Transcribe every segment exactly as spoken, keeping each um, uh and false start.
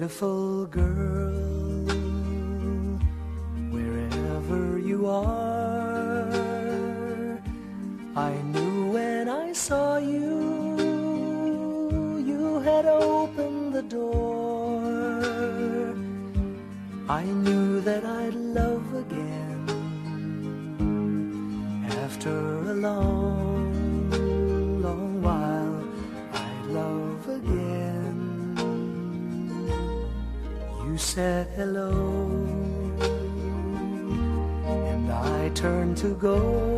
beautiful girl, wherever you are. I knew when I saw you, you had opened the door. I knew that I'd love again after a long, long while. I'd love again. You said hello, and I turned to go,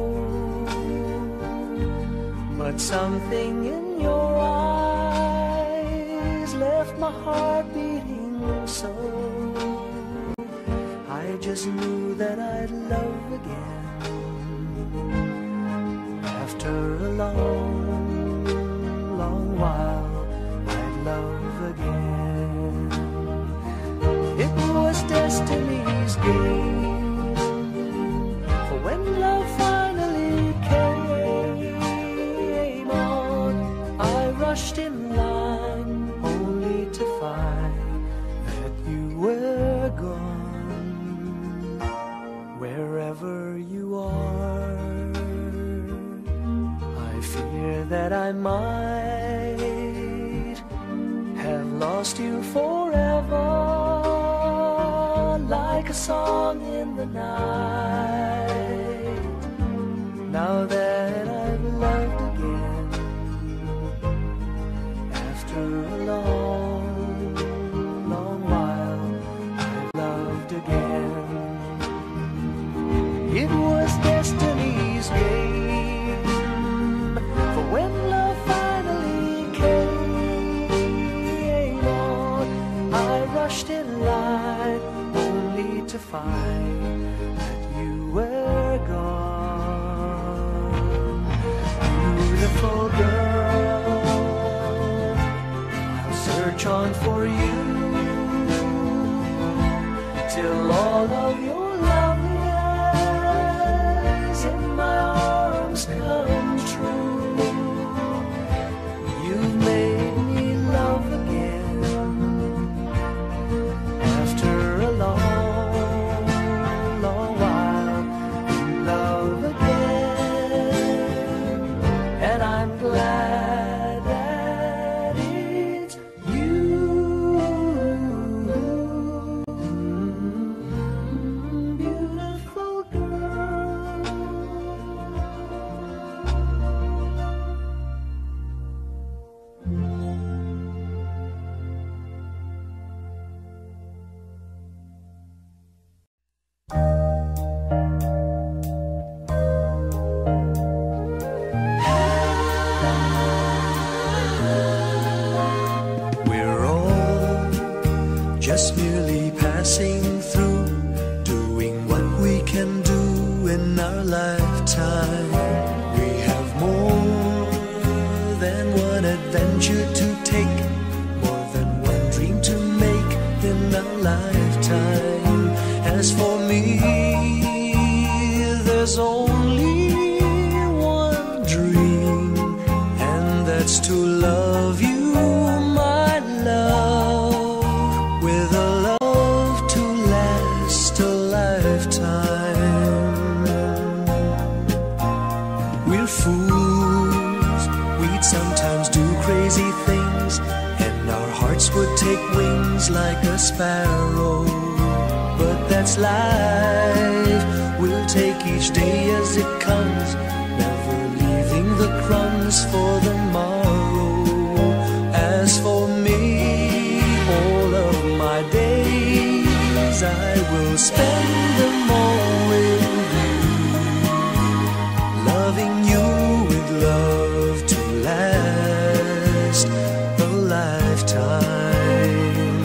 but something in your eyes left my heart beating so. I just knew that I'd love again after a long, long while. I'd love again. It was destiny's game, for when love finally came on, I rushed in line only to find that you were gone. Wherever you are, I fear that I might have lost you forever, like a song in the night. Now that I've loved again, after a long, long while, I've loved again. It was destiny's game, for when love finally came on, I rushed in line only to find that you were gone. Beautiful girl, I'll search on for you till all of your loveliness in my arms come true. You've made me love again after a long, long while. Love again, and I'm glad that it's you. Beautiful girl. We're all just merely passing through, doing what we can do in our lifetime. We have more than one adventure to take, more than one dream to make in our lifetime. As for me, there's only one dream, and that's to love you, my love, with a love to last a lifetime. We're fools, we'd sometimes do crazy things, and our hearts would take wings like a sparrow. But that's life, we'll take each day as it comes, never leaving the crumbs for the morrow. As for me, all of my days I will spend them all with you, loving you with love to last a lifetime.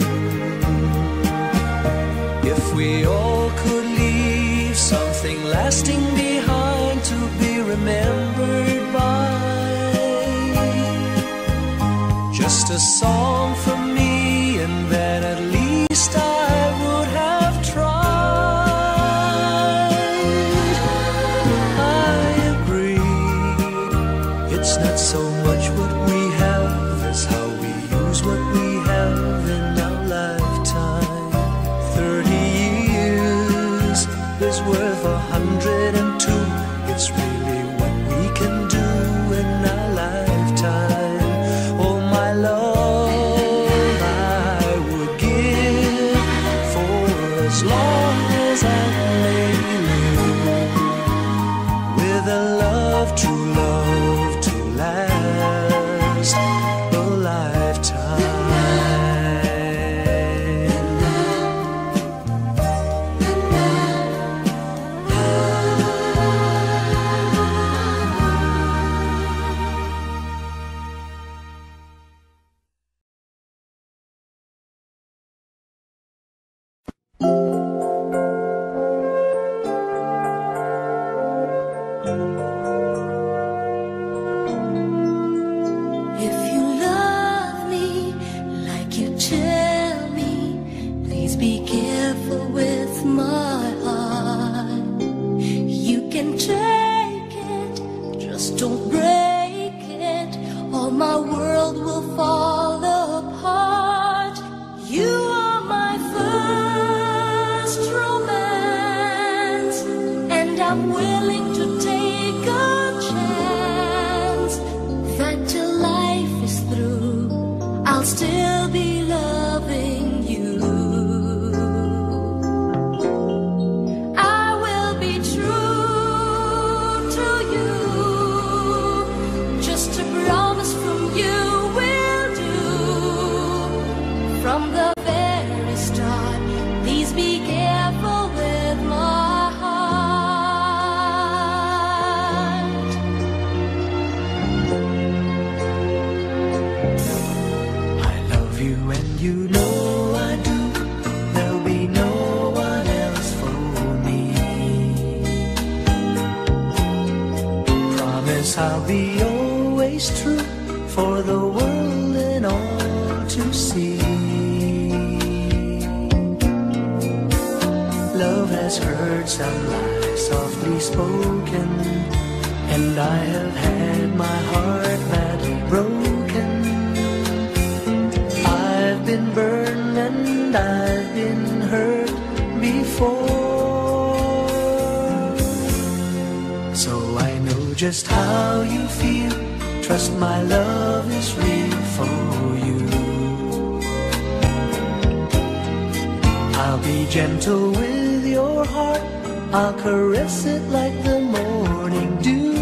If we all could leave something lasting behind to be remembered by, just a song from me, and then at least I would have tried. I agree, it's not so much what we have as how we use what we have in our life. is worth a hundred and two. It's really what we can do in our lifetime. Oh, my love, I would give for as long as I may live, with a love, true love to last a lifetime. If you love me like you tell me, please be careful with my heart. You can take it, just don't break it, or my world will fall apart. You are my first romance, and I'm willing to take a chance that till life is through, I'll still be loving you. I will be true to you, just a promise from you will do. From the very start, please be careful with my heart. I love you and you know I do. There'll be no one else for me. Promise I'll be always true for the world and all to see. Love has heard some lies softly spoken, and I have had my heart badly broken. I've been burned and I've been hurt before, so I know just how you feel. Trust my love is real for you. I'll be gentle with your heart, I'll caress it like the morning dew.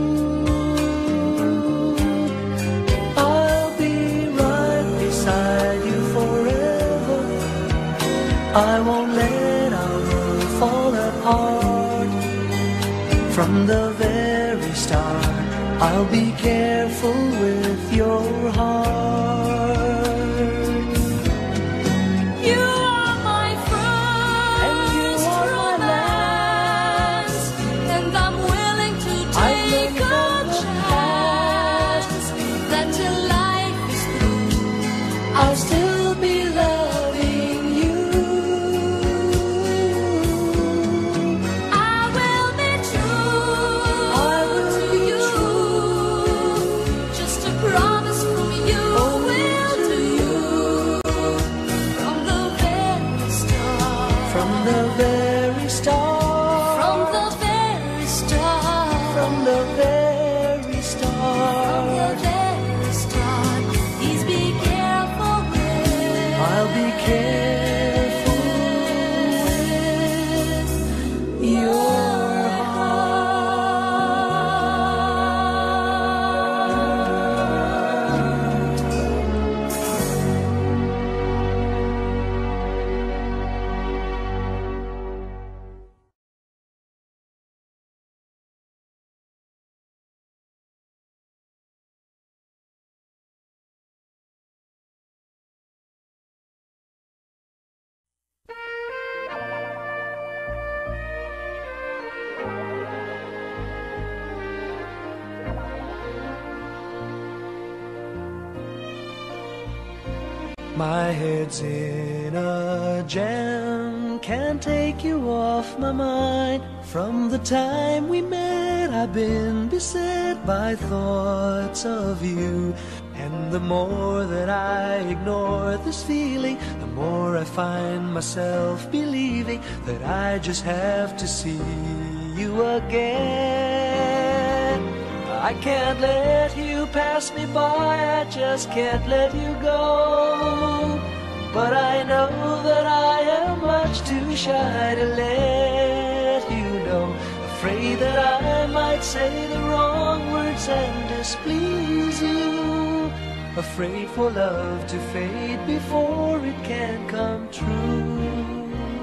I'll be right beside you forever. I won't let our world fall apart. From the very start, I'll be careful with your heart. You are my first romance, and I'm willing to take a chance that till life is through, I'll still be loving you. I will be true I will to be you, just a promise from you will do. From the very start, From the very start, from the very start, from the very from start, the very start, please be careful with I'll be careful with your My head's in a jam, can't take you off my mind. From the time we met, I've been beset by thoughts of you. And the more that I ignore this feeling, the more I find myself believing that I just have to see you again. I can't let you pass me by, I just can't let you go. But I know that I am much too shy to let you know. Afraid that I might say the wrong words and displease you. Afraid for love to fade before it can come true.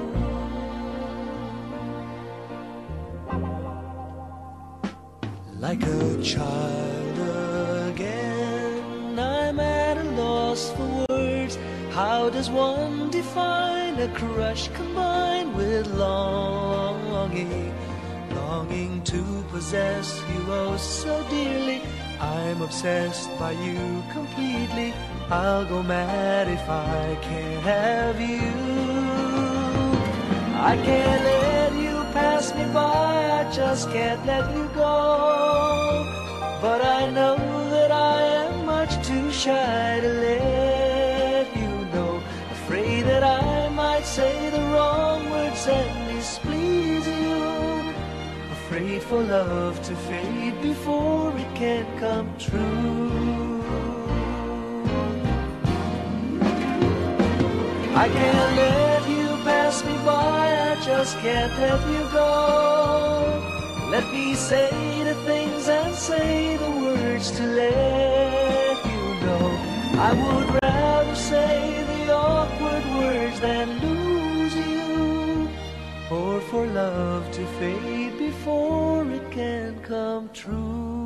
Like a child again, I'm at a loss for words. How does one define a crush combined with longing? Longing to possess you oh so dearly. I'm obsessed by you completely. I'll go mad if I can't have you. I can't let you pass me by, I just can't let you go. But I know that I am much too shy to let you know. Afraid that I might say the wrong words and displease you. Afraid for love to fade before it can come true. I can't let you pass me by, I just can't let you go. Let me say the things and say the words to let you know. I would rather say the awkward words than lose you, or for love to fade before it can come true.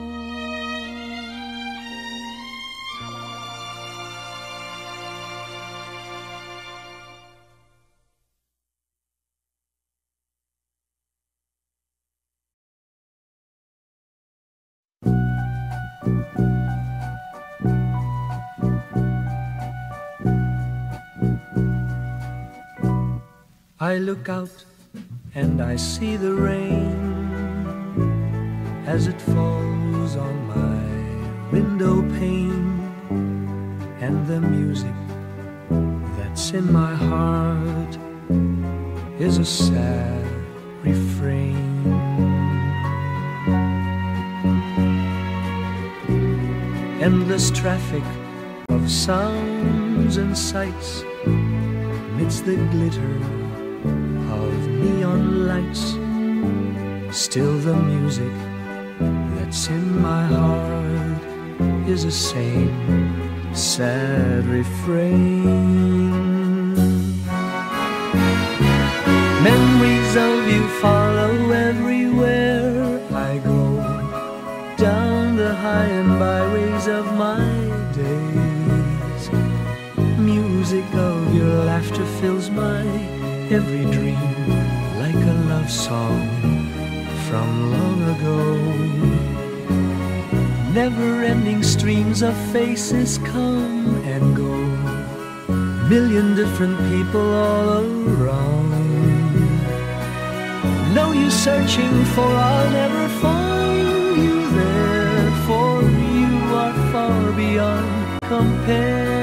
I look out and I see the rain as it falls on my window pane, and the music that's in my heart is a sad refrain. Endless traffic of sounds and sights amidst the glitter of neon lights. Still the music that's in my heart is the same sad refrain. Memories of you follow everywhere I go, down the high and byways of my days. Music of your laughter fills my every dream like a love song from long ago. Never-ending streams of faces come and go, million different people all around. Know you searching for, I'll never find you there, for you are far beyond compare.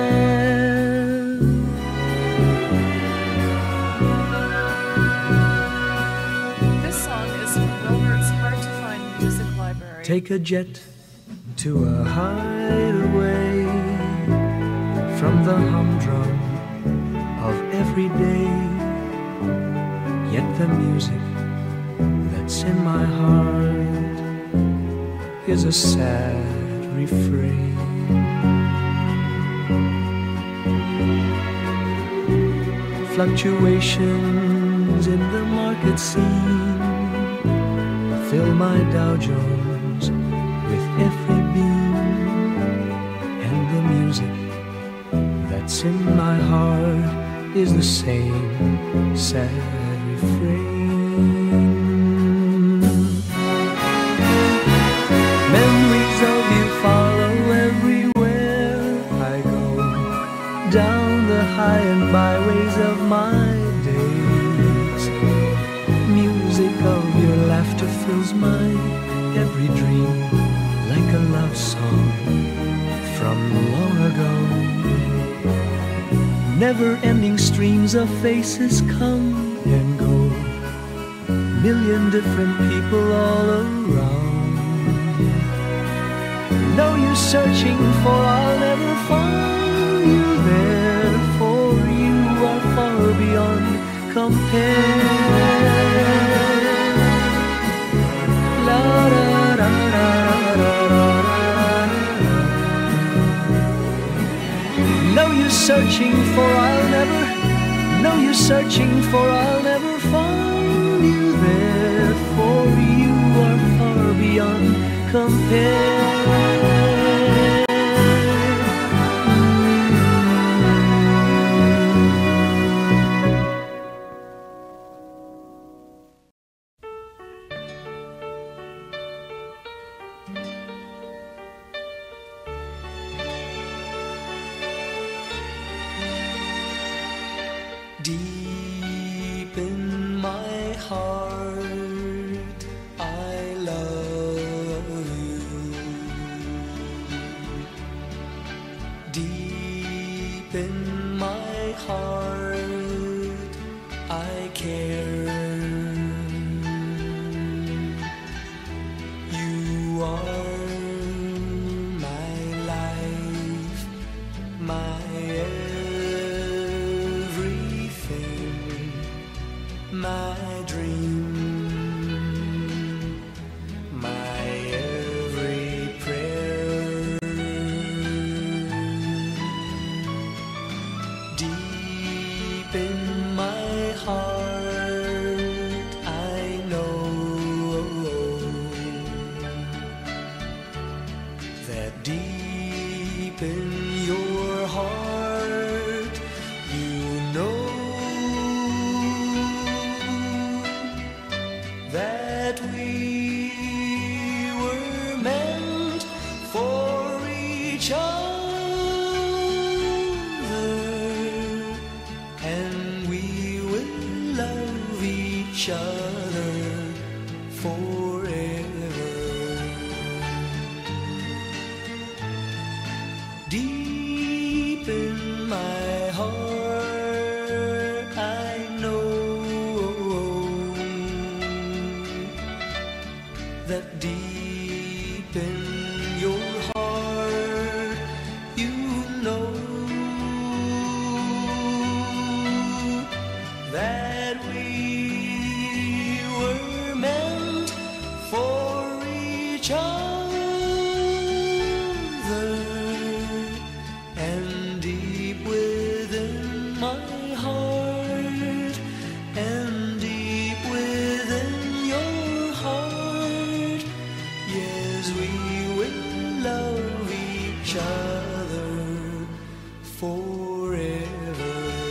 Take a jet to a hideaway from the humdrum of every day. Yet the music that's in my heart is a sad refrain. Fluctuations in the market scene fill my Dow Jones with every beam, and the music that's in my heart is the same sad refrain. Memories of you follow everywhere I go, down the high and byways of my days. Music of your laughter fills my every dream like a love song from long ago. Never-ending stream streams of faces come and go, million different people all around. No use searching, for I'll never find you there, for you are far beyond compare. La da da da da da. No use searching, for I'll never, no use searching, for I'll never find you there, for you are far beyond compare. Deep in my heart, I love you. Deep in my heart, I care. You are my life, my my dream, my every prayer. Deep in my heart, I know that deep in your heart, you know that we were meant for each other, and we will love each other forever. Deep in my heart, I know that deep in your heart, you know that we were meant for each other, and deep within my heart, and deep within your heart, yes, we will love each other forever.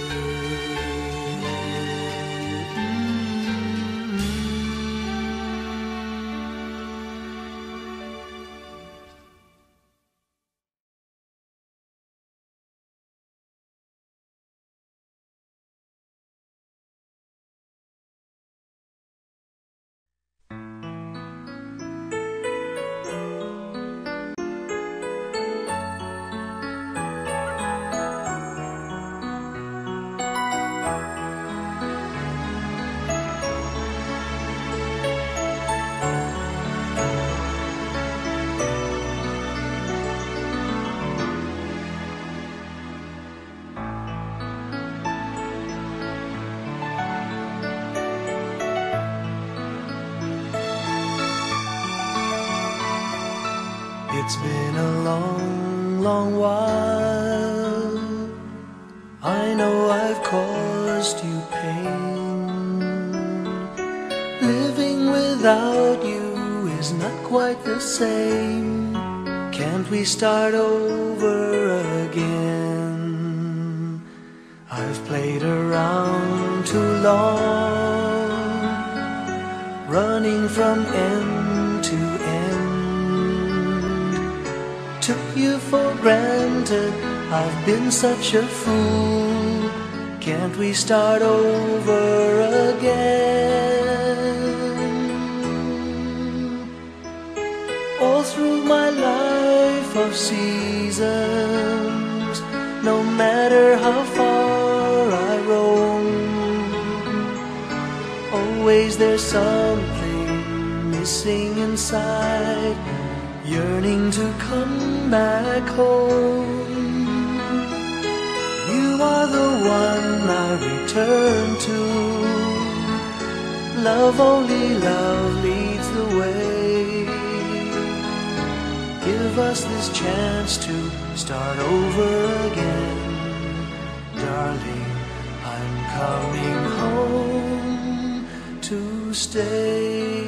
It's been a long, long while. I know I've caused you pain. Living without you is not quite the same. Can't we start over again? I've played around too long, running from end to end. Took you for granted, I've been such a fool. Can't we start over again? All through my life of seasons, no matter how far I roam, Always there's something missing inside, yearning to come back home. You are the one I return to. Love, only love leads the way. Give us this chance to start over again. Darling, I'm coming home to stay.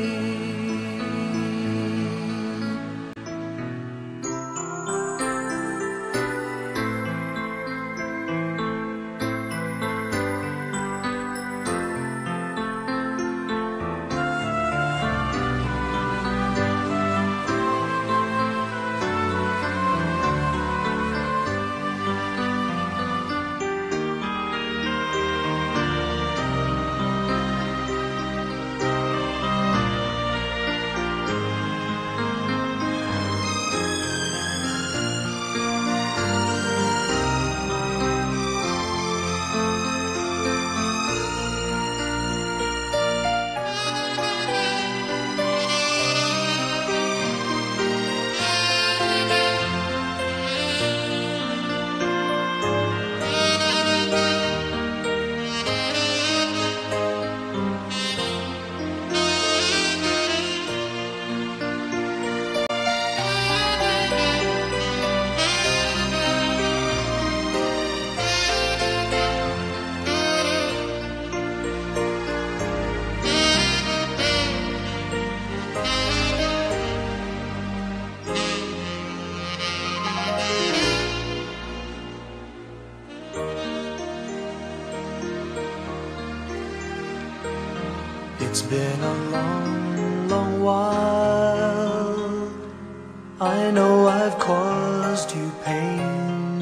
It's been a long, long while. I know I've caused you pain.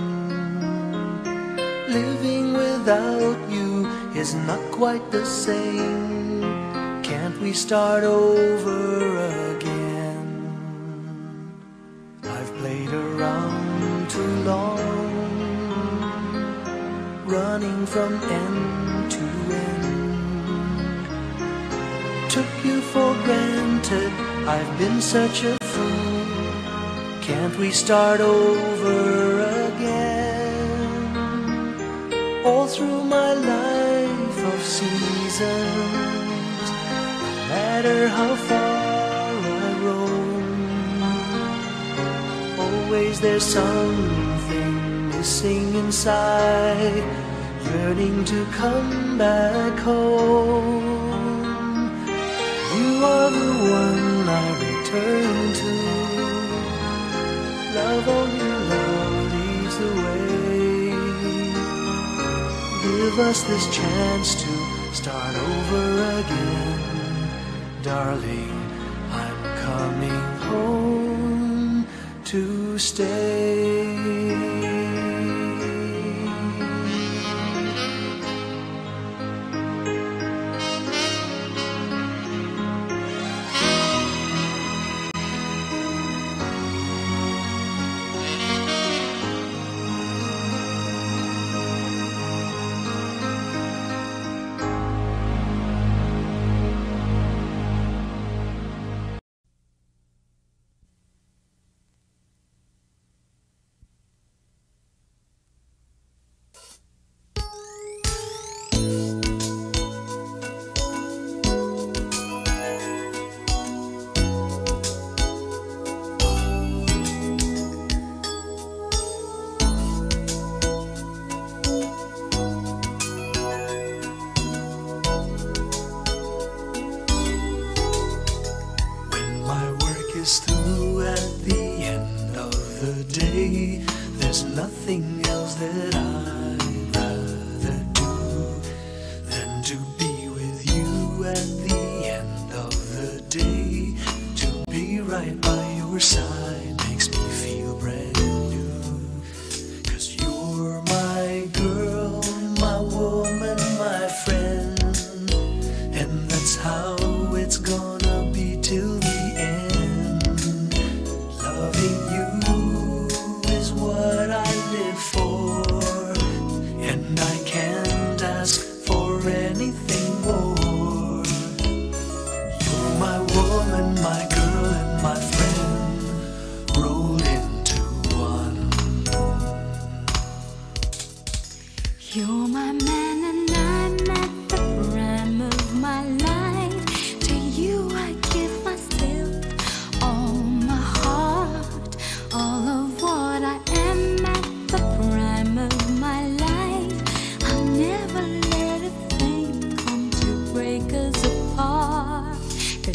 Living without you is not quite the same. Can't we start over again? I've played around too long, running from end to end. Took you for granted, I've been such a fool. Can't we start over again? All through my life of seasons, no matter how far I roam, always there's something missing inside, yearning to come back home. You are the one I return to. Love, only love leads the way. Give us this chance to start over again. Darling, I'm coming home to stay. Is through at the end of the day. There's nothing else that I'd rather do than to be with you at the end of the day. To be right by your side makes me feel brand new. 'Cause you're my girl, my woman, my friend, and that's how it's gonna be till the end. Loving you is what I live for, and I can't ask for anything more.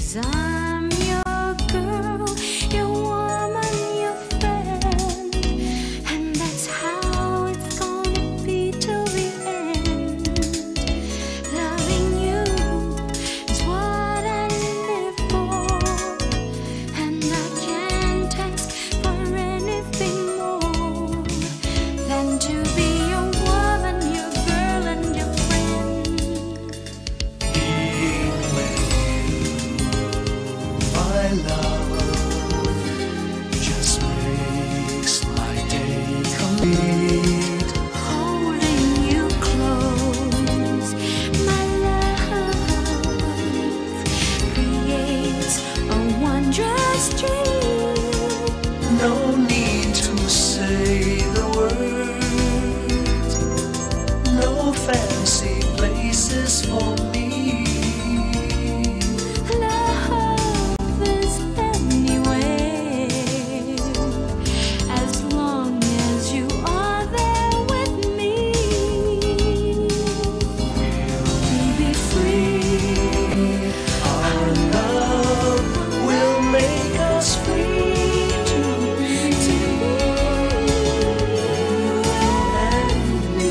'cause I'm your girl, your woman, your friend, and that's how it's gonna be till the end. Loving you is what I live for, and I can't ask for anything more than to be your woman, your girl, and your friend. Being with you, my love, just makes my day complete. Holding you close, my love, creates a wondrous dream. No need to say the words, no fancy places for me. Love is anywhere, as long as you are there with me. We'll be free. Our love will make us free to be and me.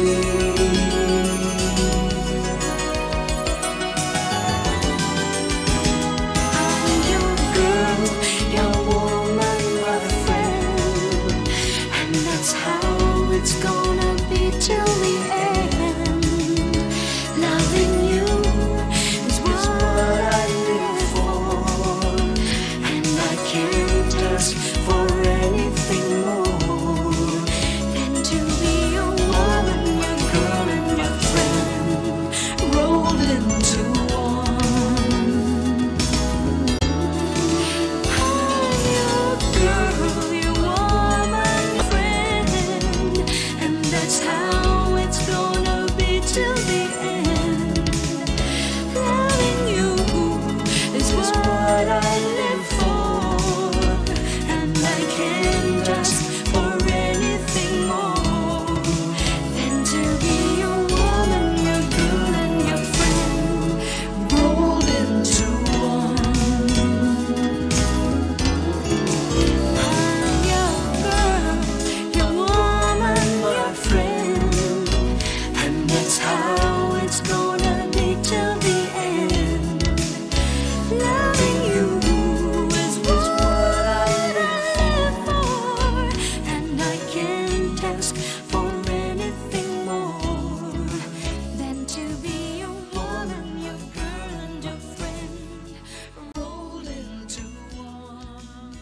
I'm your girl, your woman, my friend, and that's how it's gonna be till the end. Loving you is what I live for, and I can't ask for anything more than to be your woman, your girl, and your friend, rolled into one. I'm your girl, your woman, friend, and that's how it's gonna be till the end. Loving you is what I live for, and I can't ask for anything more than to be your woman, your girl, and your friend, rolled into one. I'm your girl, your woman, my friend, and that's how it's gonna be till the end. Loving you is what I live for, and I can't ask for anything more than to be your woman, your girl, and your friend, rolled into one.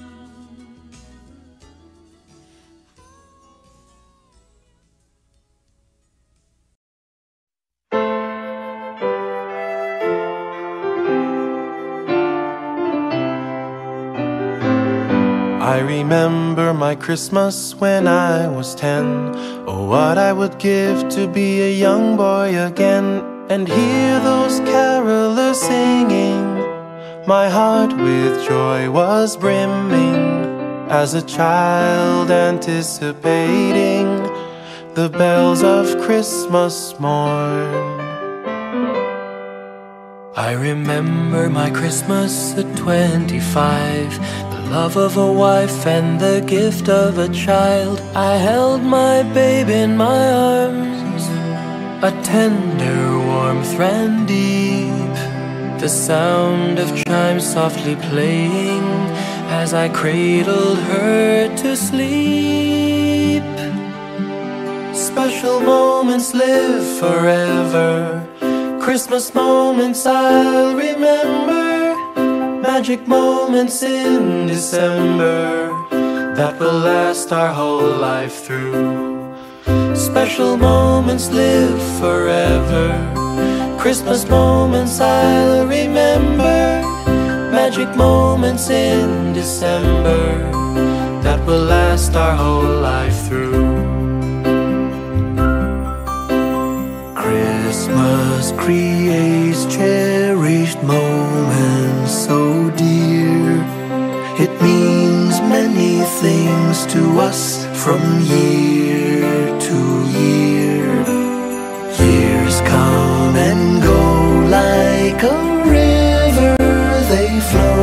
I remember my Christmas when I was ten. Oh, what I would give to be a young boy again and hear those carolers singing. My heart with joy was brimming as a child anticipating the bells of Christmas morn. I remember my Christmas at twenty-five, the love of a wife and the gift of a child. I held my babe in my arms, a tender warmth ran deep, the sound of chimes softly playing as I cradled her to sleep. Special moments live forever, Christmas moments I'll remember, magic moments in December that will last our whole life through. Special moments live forever, Christmas moments I'll remember, magic moments in December that will last our whole life through. Christmas creates cherished moments so dear. It means many things to us from year to year. Years come and go like a river, they flow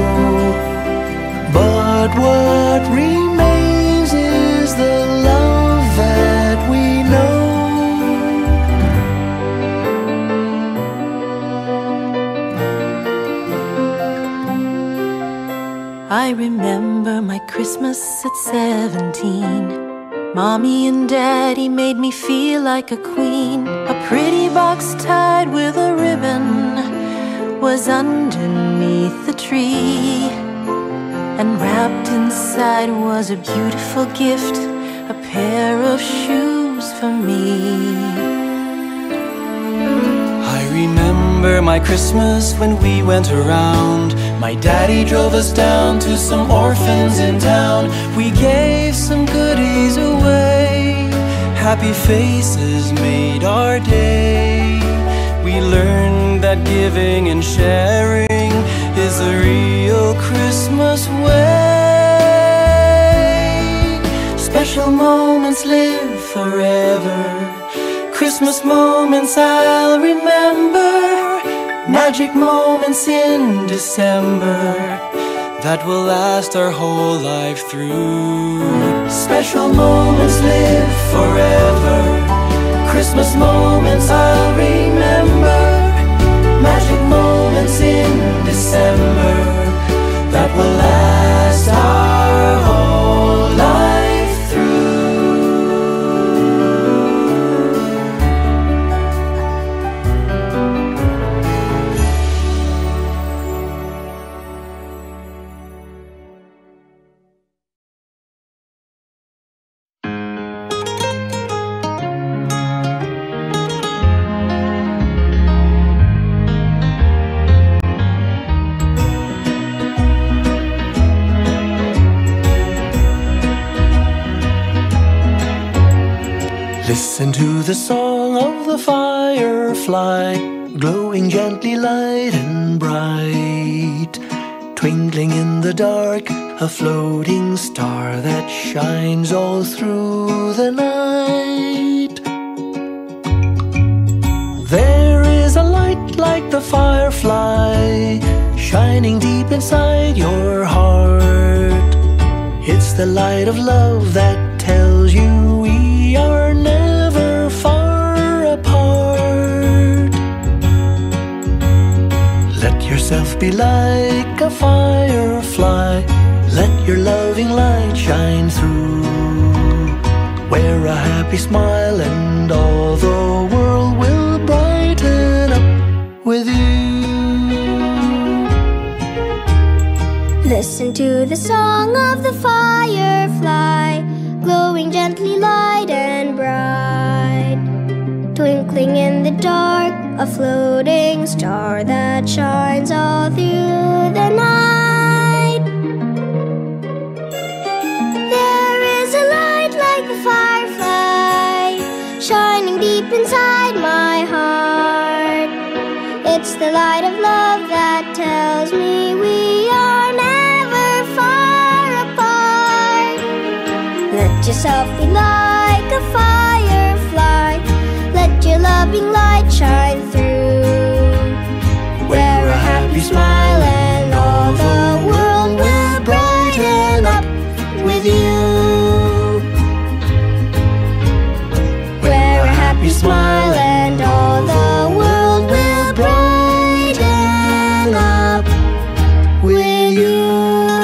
I remember my Christmas at seventeen. Mommy and Daddy made me feel like a queen. A pretty box tied with a ribbon was underneath the tree, and wrapped inside was a beautiful gift, a pair of shoes for me. I remember my Christmas when we went around. My daddy drove us down to some orphans in town. We gave some goodies away. Happy faces made our day. We learned that giving and sharing is the real Christmas way. Special moments live forever. Christmas moments I'll remember. Magic moments in December that will last our whole life through. Special moments live forever. Christmas moments I'll remember. Magic moments in December that will last our whole life through. Listen to the song of the firefly, glowing gently light and bright, twinkling in the dark, a floating star that shines all through the night. There is a light like the firefly, shining deep inside your heart. It's the light of love that tells you we are never far apart. Let yourself be like a firefly. Let your loving light shine through. Wear a happy smile and all the world will brighten up with you. Listen to the song of the firefly, glowing gently light and bright, twinkling in the dark, a floating star that shines all through the night. There is a light like the firefly, shining deep inside my heart. It's the light of love that tells me we are never far apart. Let yourself be like a firefly. Let your loving light shine through. Wear a happy smile and all the world will brighten up with you. Wear a happy smile and all the world will brighten up with you.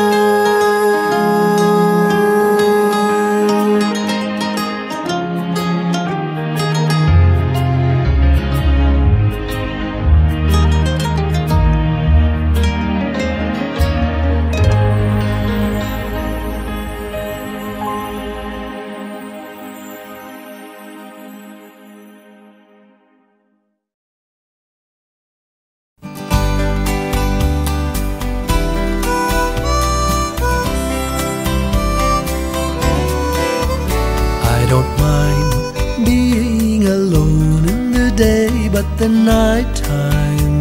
But the nighttime,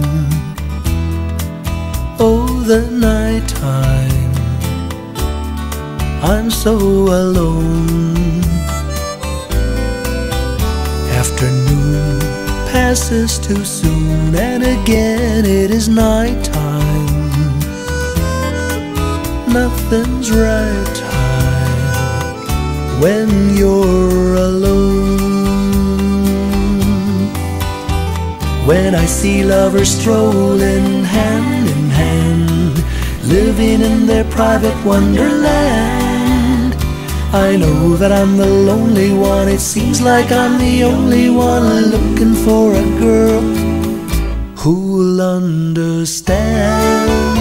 oh the nighttime, I'm so alone. Afternoon passes too soon, and again it is nighttime. Nothing's right time when you're alone. When I see lovers strolling hand in hand, living living in their private wonderland. I know that I'm the lonely one. It seems like I'm the only one looking for a girl who'll understand.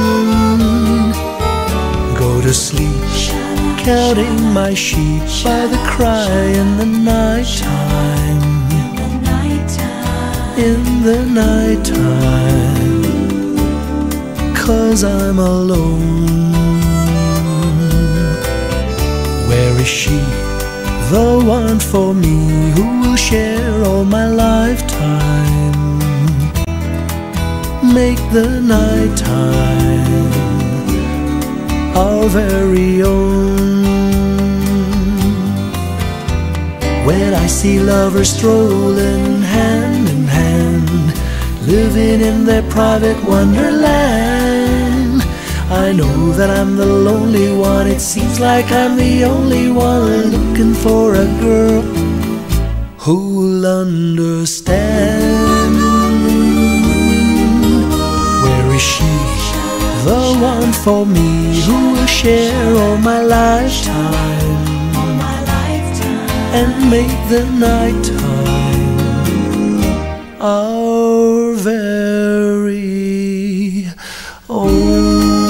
Go to sleep, counting my sheep by the cry in the night time. In the night time, 'cause I'm alone. Where is she, the one for me, who will share all my lifetime? Make the night time our very own. When I see lovers strolling hand in hand, living in their private wonderland, I know that I'm the lonely one. It seems like I'm the only one looking for a girl who'll understand. Where is she, the one for me, who will share all my lifetime and make the night time our very own.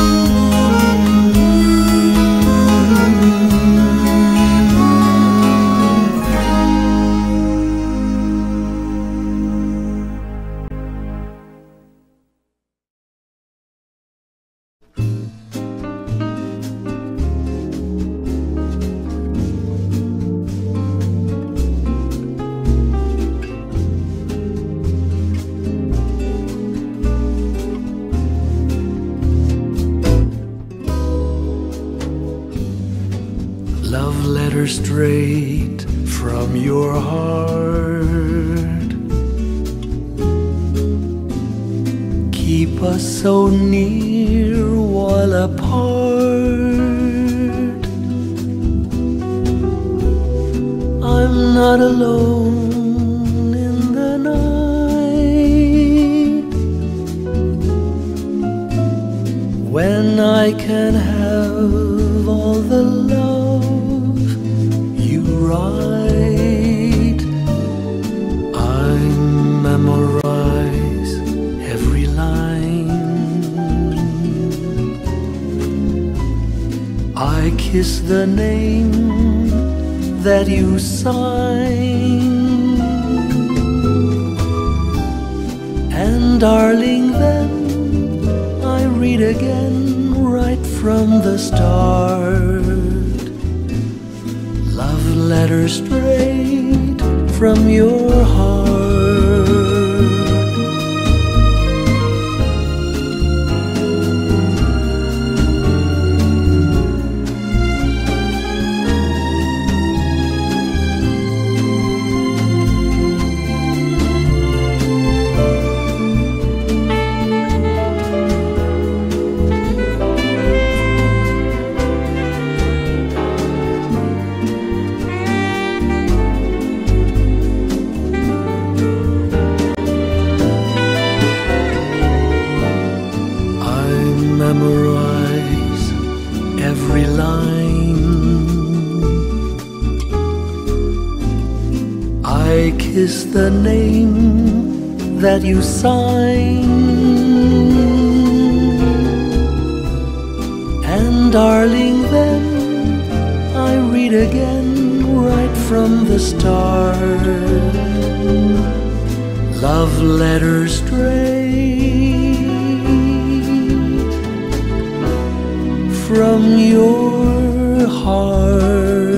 Love letter straight from your heart. Keep us so near while apart. I'm not alone in the night when I can have all the love you write. I memorize every line. I kiss the name that you sign, and darling, then I read again right from the start. Love letter straight from your heart. Memorize every line. I kiss the name that you sign, and darling, then I read again right from the start. Love letter straight from your heart.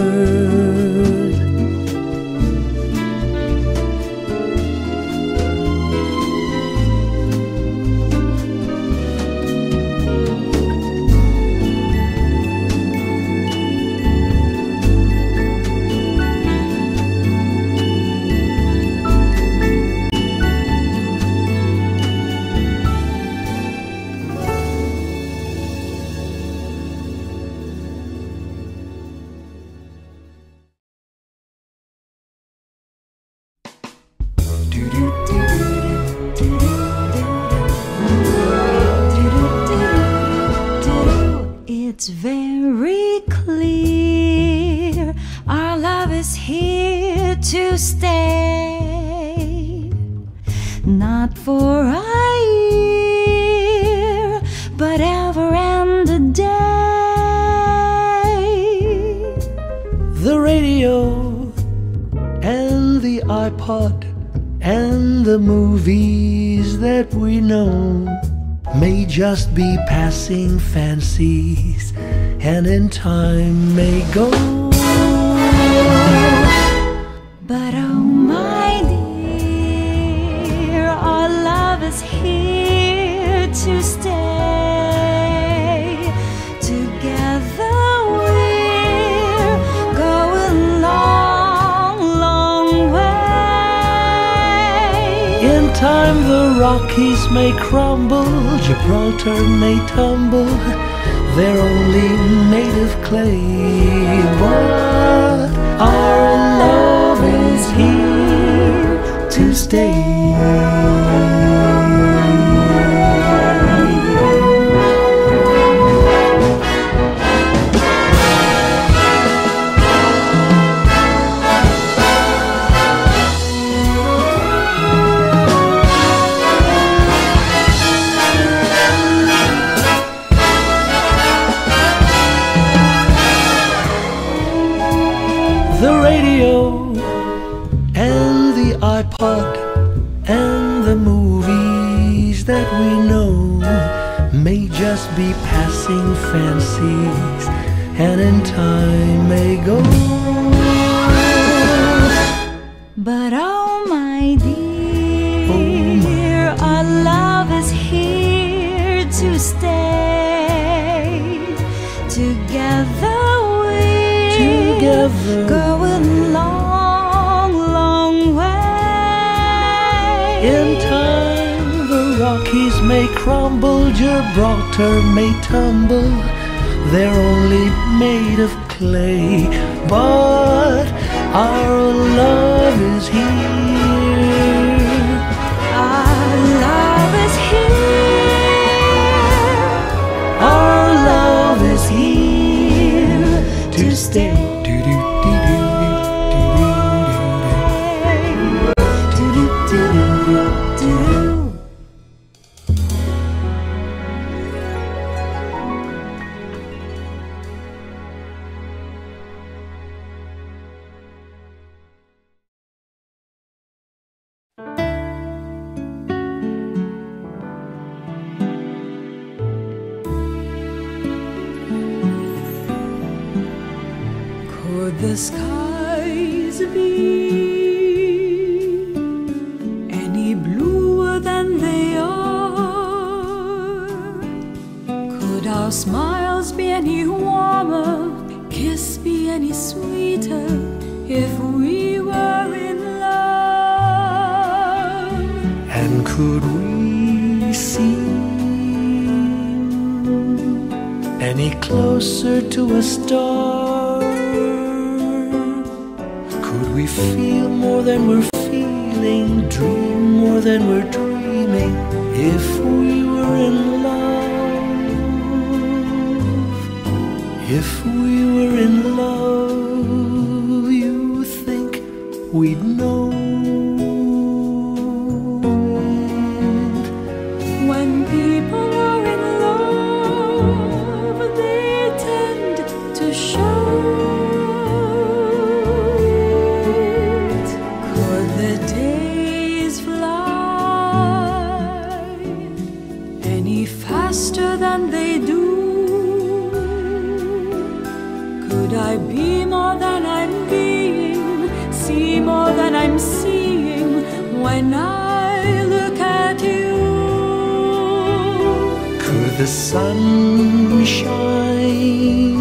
may just be passing fancies, and in time may go. But oh my dear, our love is here to stay. Together we're going long, long way. In time the Rockies may crumble, Gibraltar may tumble, they're only made of clay, but our love is here to stay. The radio and the iPod and the movies that we know may just be passing fancies, and in time may go. But oh my dear, Oh my our love is here to stay. Together we're Together going long, long way. in time the Rockies may crumble, Gibraltar may tumble, they're only made of clay, but our love is here. Our love is here. Our love is here to stay. Could the skies be any bluer than they are? Could our smiles be any warmer, kiss be any sweeter, if we were in love? And could we seem any closer to a star? Could we feel more than we're feeling, dream more than we're dreaming, if we were in love? If we were in love, you think we'd know it? When people are in love, they tend to show it. Could the days fly any faster than they do? Could I be more than I'm being, see more than I'm seeing when I look at you? Could the sun shine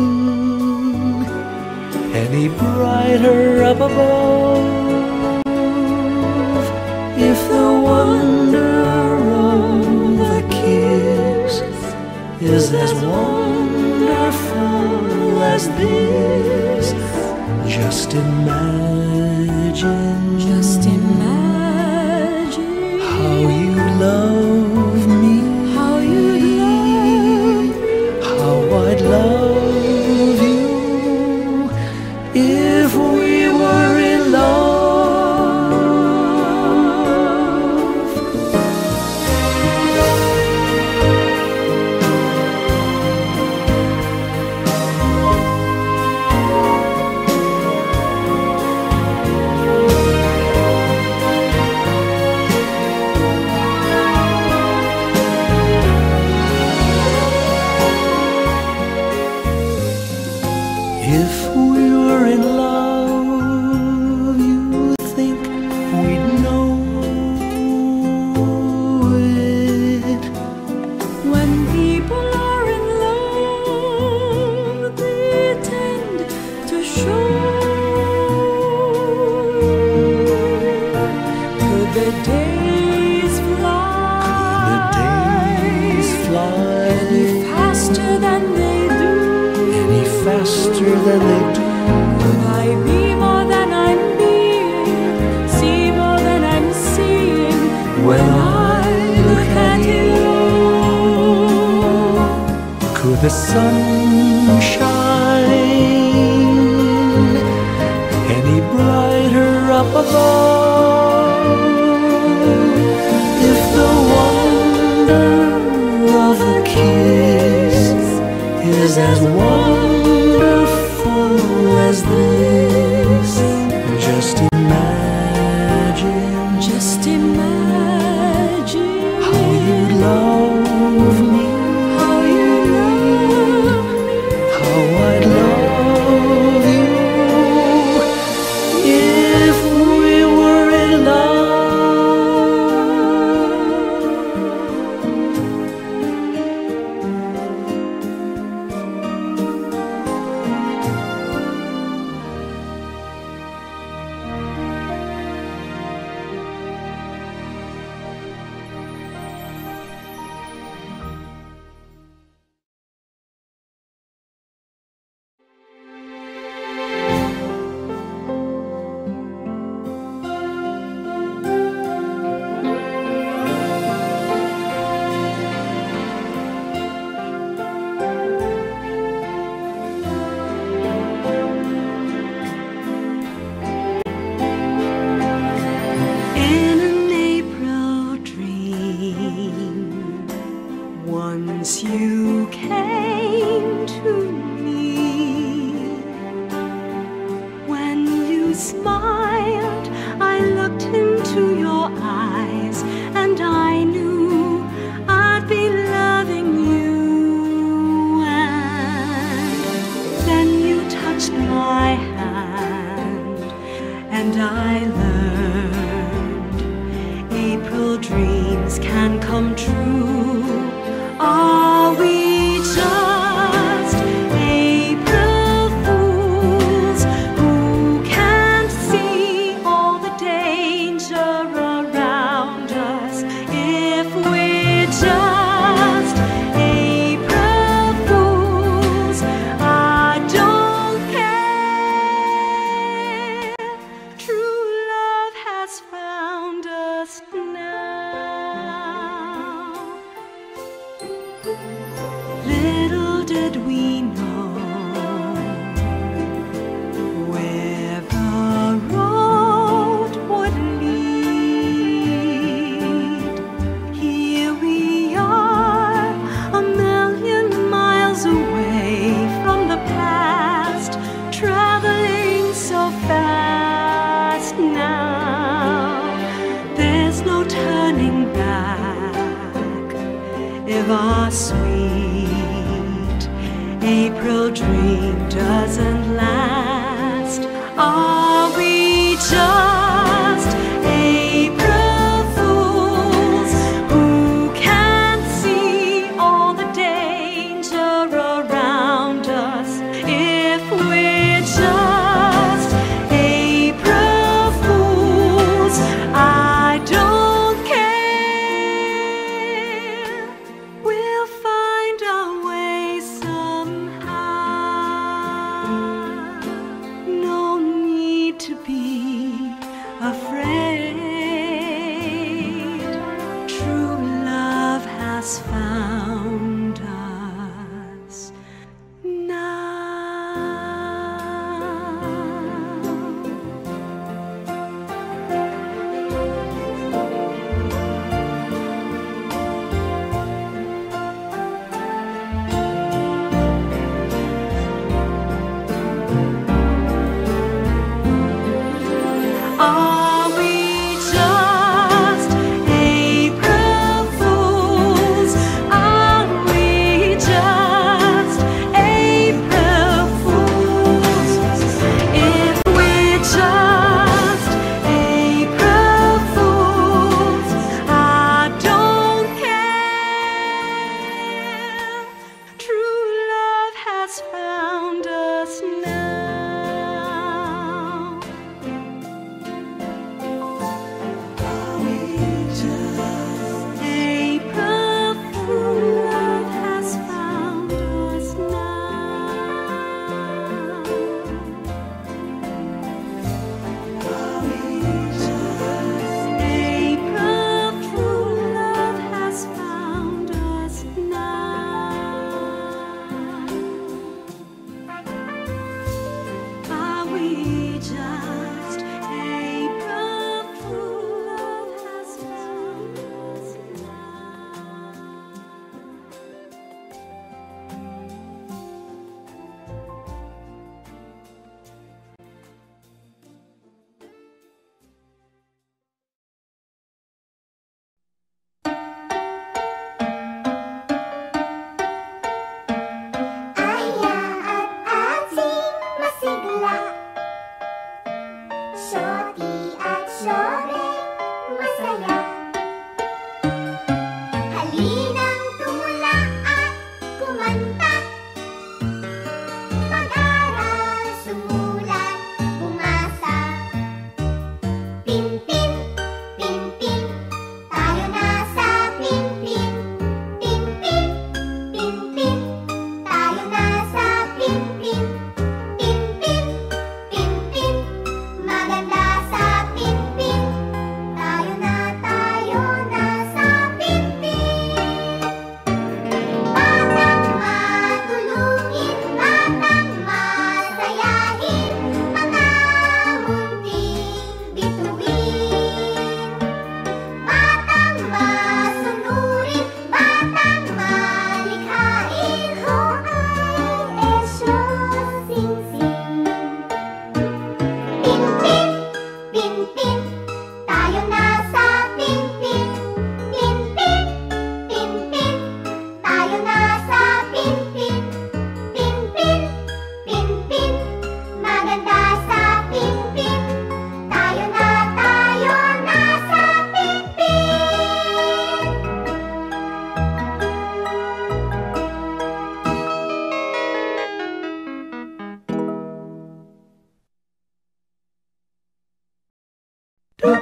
any brighter up above, if the wonder of the kiss is as wonderful as this? Just imagine, Just imagine how you love me, how you love, how I'd love you if we were in love. people are in love, they tend to show. Could the days fly? The days fly Any faster than they do? any faster than they do. Could I be more than I'm being, see more than I'm seeing when I look at you? Could the sun shine any brighter up above? If the wonder of a kiss is as wonderful as this, just imagine, Just imagine how you'd love me, how you love me, how I'd love you if we were in love. In an April dream, once you came to me. When you smiled, I looked into your eyes, and I knew I'd be loving you. And then you touched my hand, and I learned April dreams can come true. Are we just April fools who can't see all the danger around us? If we're just April fools, I don't care. True love has found us now. Little did we know where the road would lead. Here we are, a million miles away from the past, traveling so fast now. There's no turning back if our sweet April dream doesn't last. Are we just April fools who can't see all the danger around us? If we're just April fools, I don't care. We'll find our way somehow. No need to be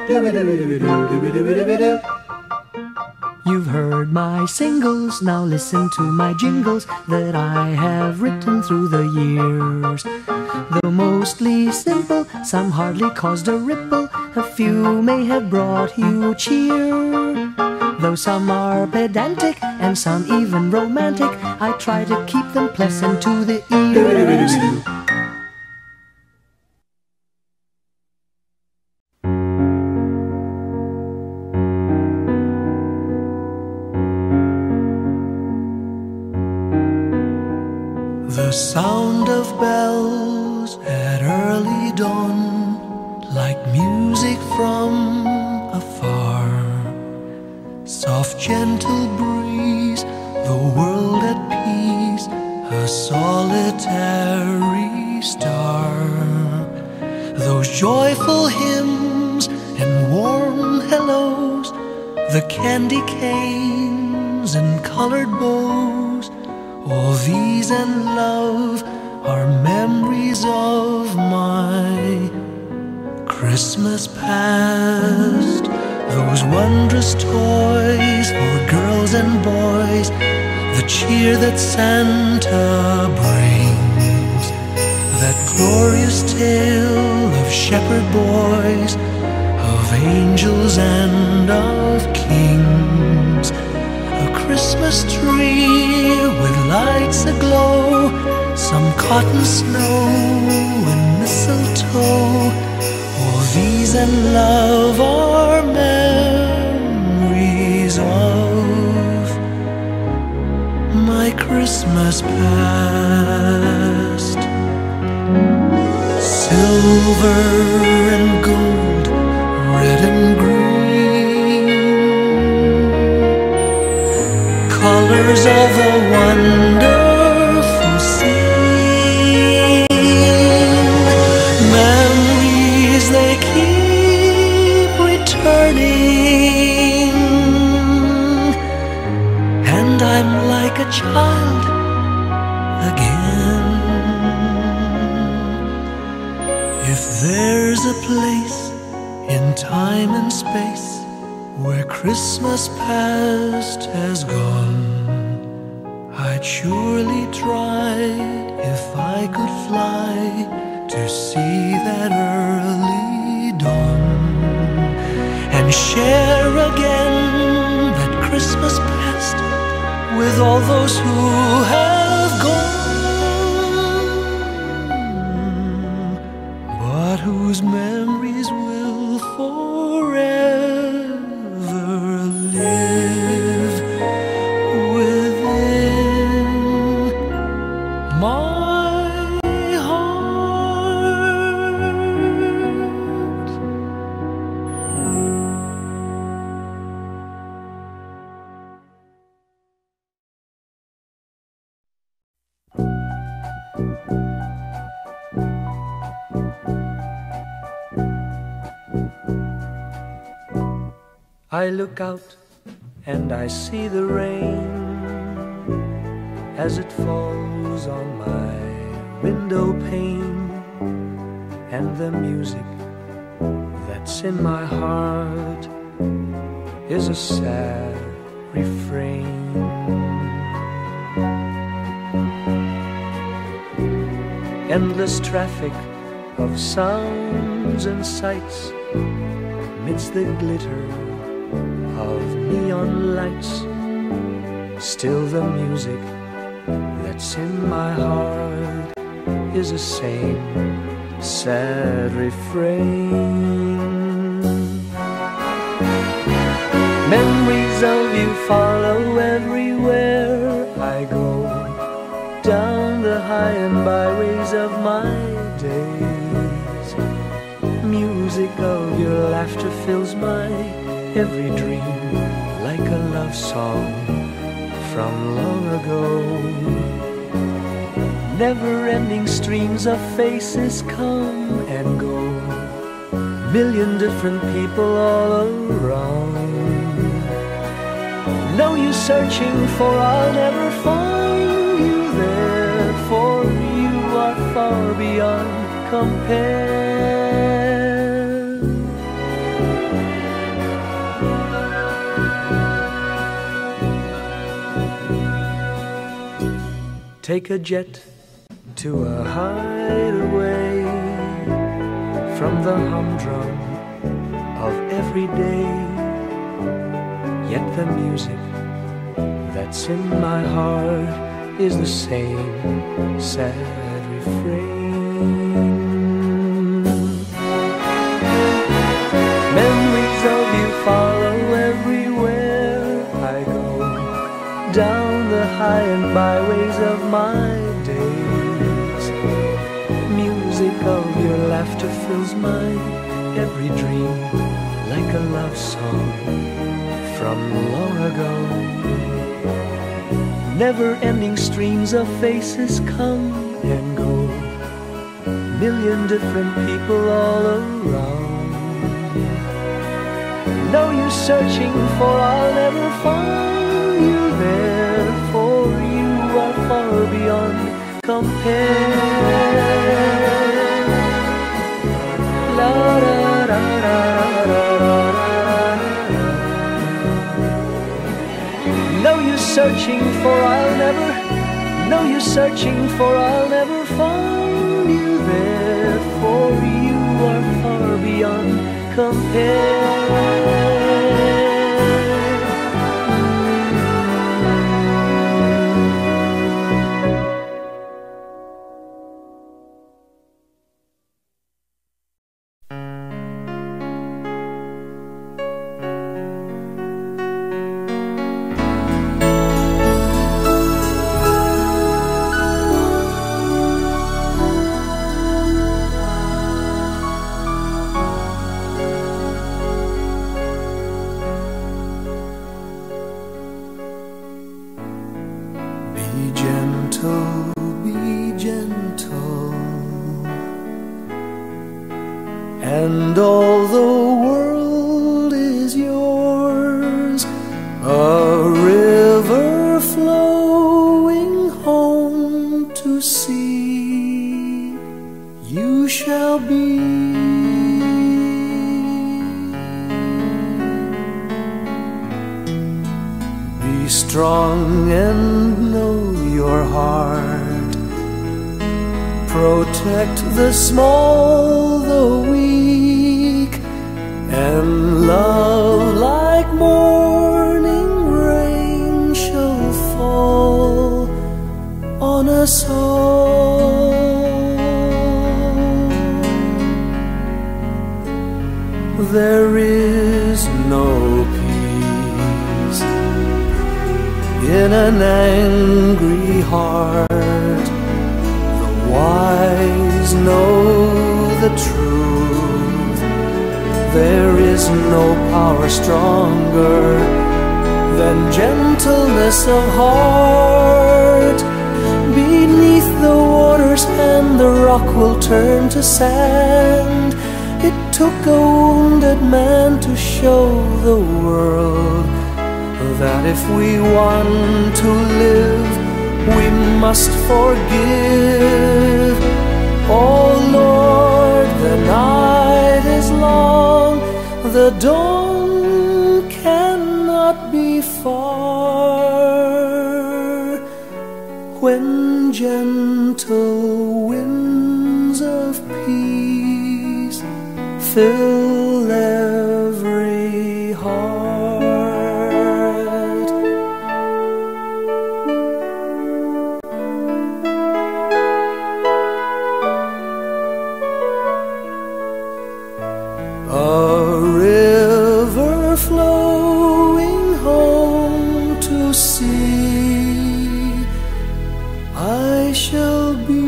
You've heard my singles, now listen to my jingles that I have written through the years. Though mostly simple, some hardly caused a ripple, a few may have brought you cheer. Though some are pedantic and some even romantic, I try to keep them pleasant to the ears. The sound of bells at early dawn, like music from afar. Soft gentle breeze, the world at peace, a solitary star. Those joyful hymns and warm hellos, the candy canes and colored bows, all these and love are memories of my Christmas past. Those wondrous toys for girls and boys, the cheer that Santa brings, that glorious tale of shepherd boys, of angels and of kings. A Christmas tree with lights aglow, some cotton snow and mistletoe, all these and love are memories of my Christmas past. Silver and gold, red and green, colors of a wonderful scene. Memories they keep returning, and I'm like a child again. If there's a place in time and space where Christmas past has gone, I'd surely try, if I could fly, to see that early dawn, and share again that Christmas past with all those who have gone, but whose memories will forever live within my heart. I look out and I see the rain as it falls on my window pane, and the music that's in my heart is a sad refrain. Endless traffic of sounds and sights amidst the glitter of neon lights. Still the music that's in my heart is the same sad refrain. Memories of you follow everywhere I go, down the high and byways of my days. Music of your laughter fills my every dream, like a love song from long ago. Never-ending streams of faces come and go, million different people all around. No use searching, for I'll never find you there, for you are far beyond compare. take a jet to a hideaway from the humdrum of every day. Yet the music that's in my heart is the same sad refrain. Memories of you follow everywhere I go, down the high and byways of my days. Music of your laughter fills my every dream like a love song from long ago. Never-ending streams of faces come and go, million different people all around. No use searching, for I'll never find you there, for you are far beyond compare. La da da da da da. No use searching, for I'll never, no use searching, for I'll never find you there, for you are far beyond compare. And all the world is yours, a river flowing home to sea. You shall be. Be strong and know your heart. Protect the small, the weak, and love like morning rain shall fall on us all. There is no peace in an angry heart. Wise know the truth. There is no power stronger than gentleness of heart. Beneath the water's hand, the rock will turn to sand. It took a wounded man to show the world that if we want to live, we must forgive. Oh Lord, the night is long, the dawn cannot be far. When gentle winds of peace fill every heart. A river flowing home to sea, I shall be.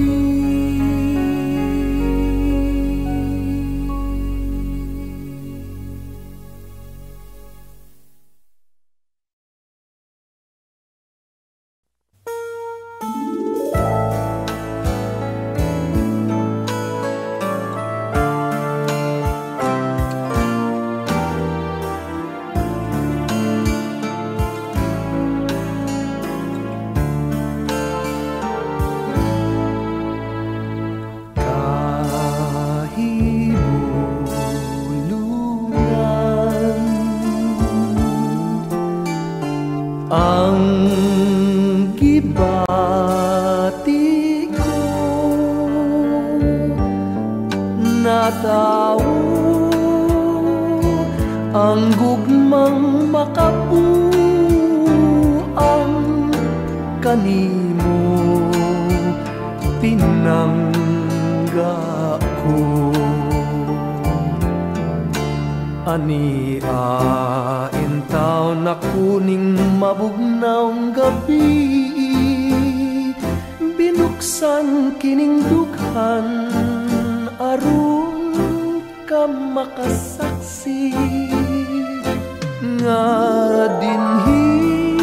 natao ang gugmang makabuang kanimo pinangga ko. Ani intaw na kuning mabugnaong gabi, binuksan kining dughan aron ka makasaksi nga dinhi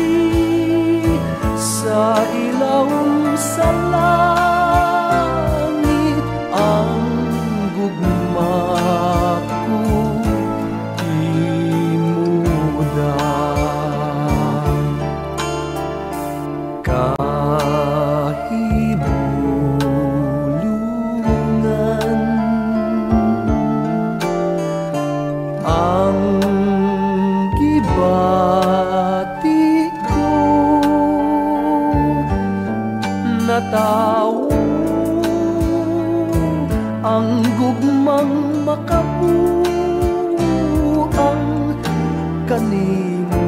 sa ilawom sa langit ang gugma ko imudan. Kahibulungan ang gibati ko, natao ang gugmang makabuang kanimo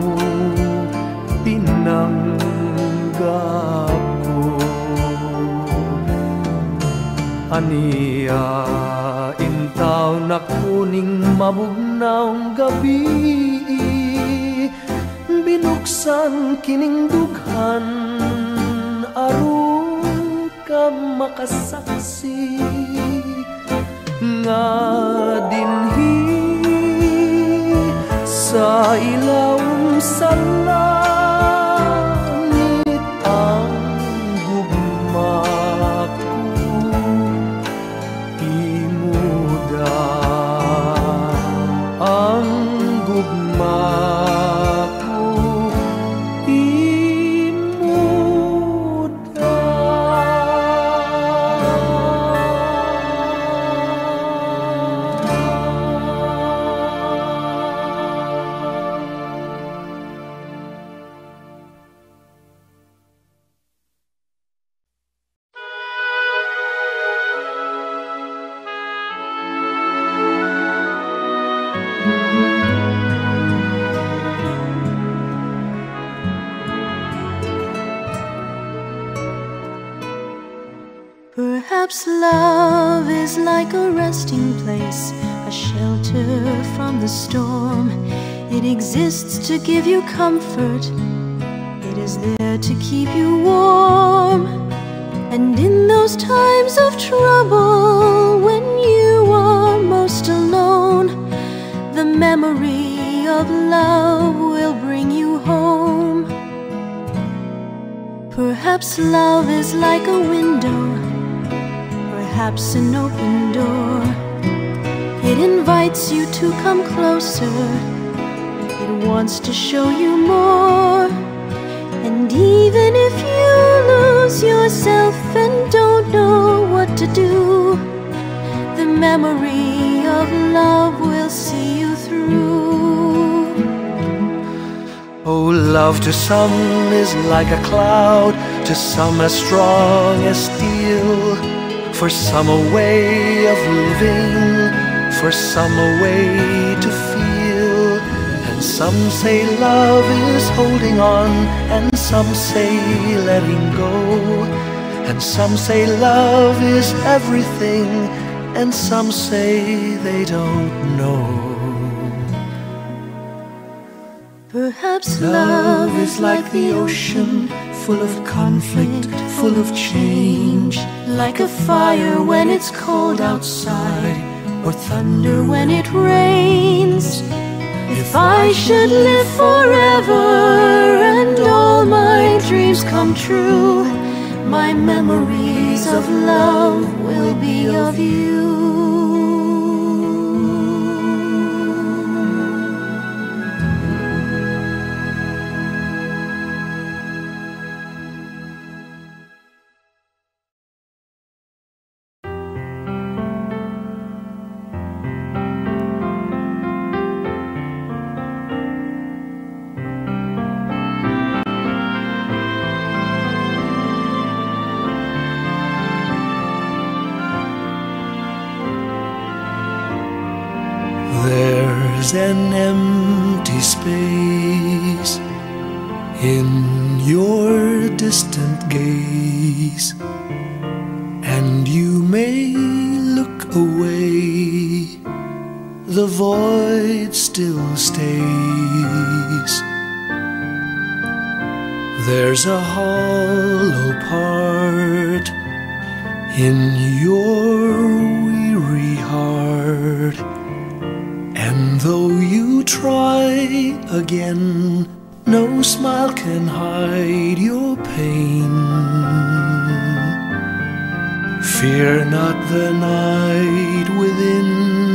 pinanggap ko. Aniya intaw na kuning mabugnaong gabi, binuksan kining dughan aron ka makasaksi nga dinhi sa ilawom sa langit ang gugma ko imudan. Ang gugma ko Perhaps love is like a resting place, a shelter from the storm. It exists to give you comfort. It is there to keep you warm. And in those times of trouble, when you are most alone, the memory of love will bring you home. Perhaps love is like a window, perhaps an open door. It invites you to come closer. It wants to show you more. And even if you lose yourself and don't know what to do, the memory of love will see you through. Oh, love to some is like a cloud, to some as strong as steel. For some a way of living, for some a way to feel. And some say love is holding on, and some say letting go. And some say love is everything, and some say they don't know. Perhaps Love is like the ocean, full of conflict, full of change. like a fire when it's cold outside, or thunder when it rains. If I should live forever and all my dreams come true, my memories of love will be of you. There's an empty space in your distant gaze, and you may look away, the void still stays. There's a hollow part in your weary heart, and though you try again, no smile can hide your pain. Fear not the night within,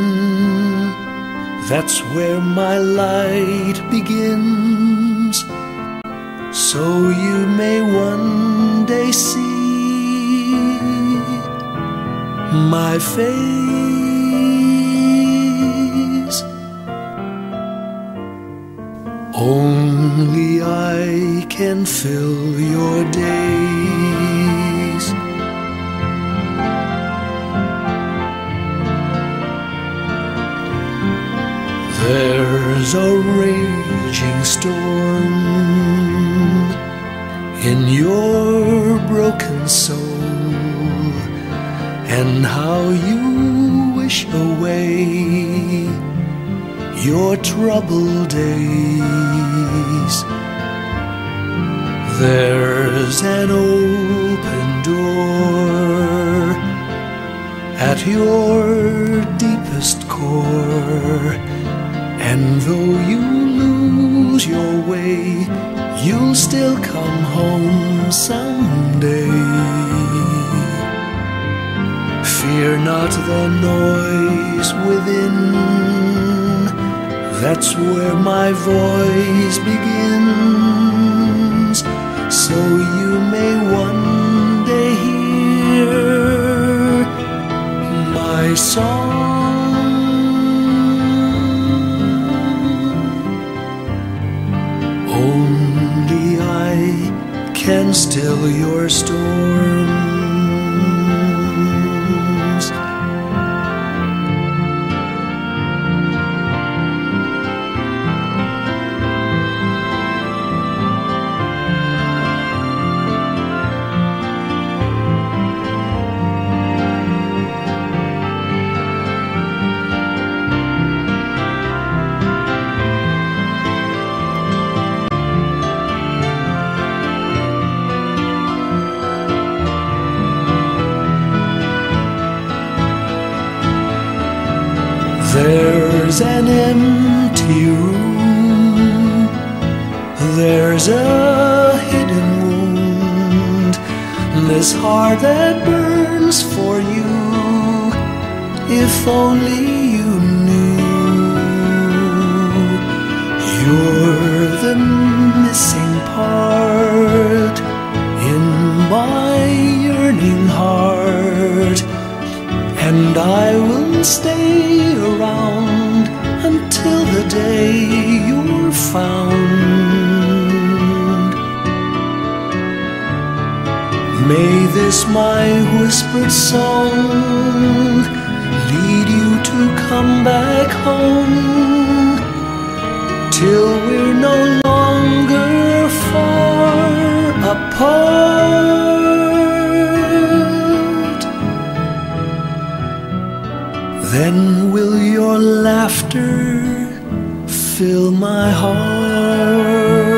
that's where my light begins. So you may one day see my face. Only I can fill your days. There's a raging storm in your broken soul, and how you wish away your troubled days. There's an open door at your deepest core, and though you lose your way, you'll still come home someday. Fear not the noise within, that's where my voice begins. So you may one day hear my song. Only I can still your storms. There's an empty room, there's a hidden wound, this heart that burns for you. If only you knew, you're the missing part in my yearning heart, and I will stay around until the day you're found. May this my whispered song lead you to come back home, till we're no longer far apart. Then will your laughter fill my heart?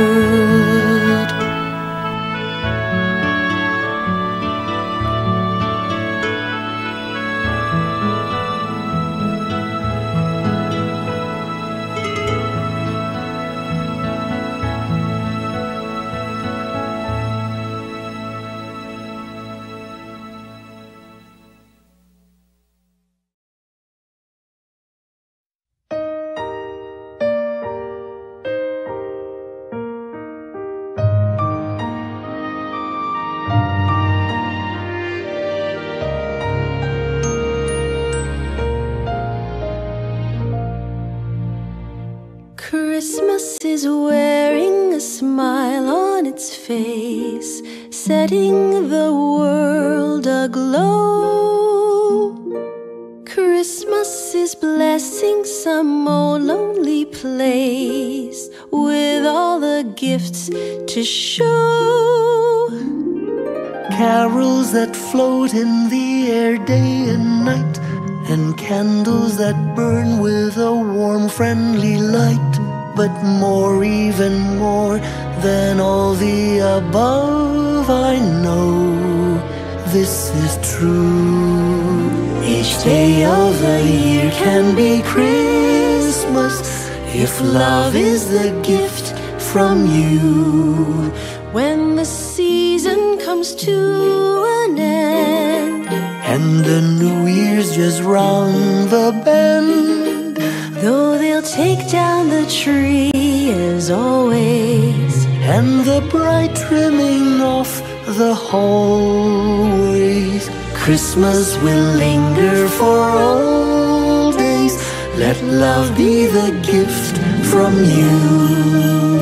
Christmas is wearing a smile on its face, setting the world aglow. Christmas Christmas is blessing some old lonely place with all the gifts to show. Carols that float in the air day and night, and candles that burn with a warm, friendly light. But more, even more than all the above, I know this is true. Each day of the year can be Christmas if love is the gift from you. When the season comes to an end and the New Year's just round the bend, though they'll take down the tree as always, and the bright trimming off the hallways, Christmas will linger for all days. Let love be the gift from you.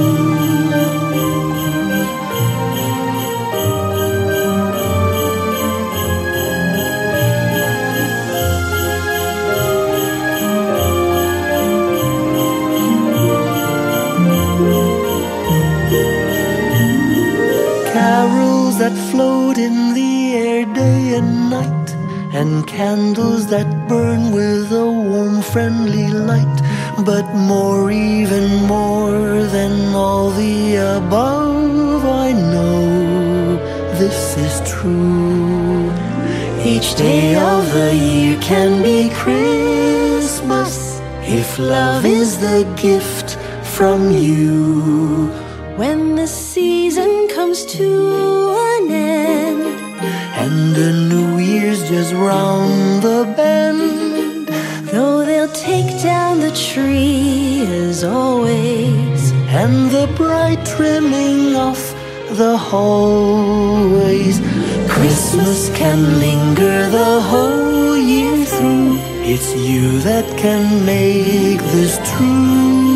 Carols that float in the air day and night, and candles that burn with a warm, friendly light. But more, even more than all the above, I know this is true. Each day of the year can be Christmas if love is the gift from you. When the season comes to an end and the New Year's just round the bend, though they'll take down the tree as always, and the bright trimming off the hallways, Christmas can linger the whole year through. It's you that can make this true.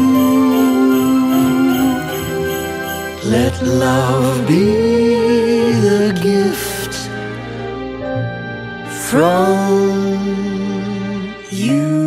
Let love be the gift from you.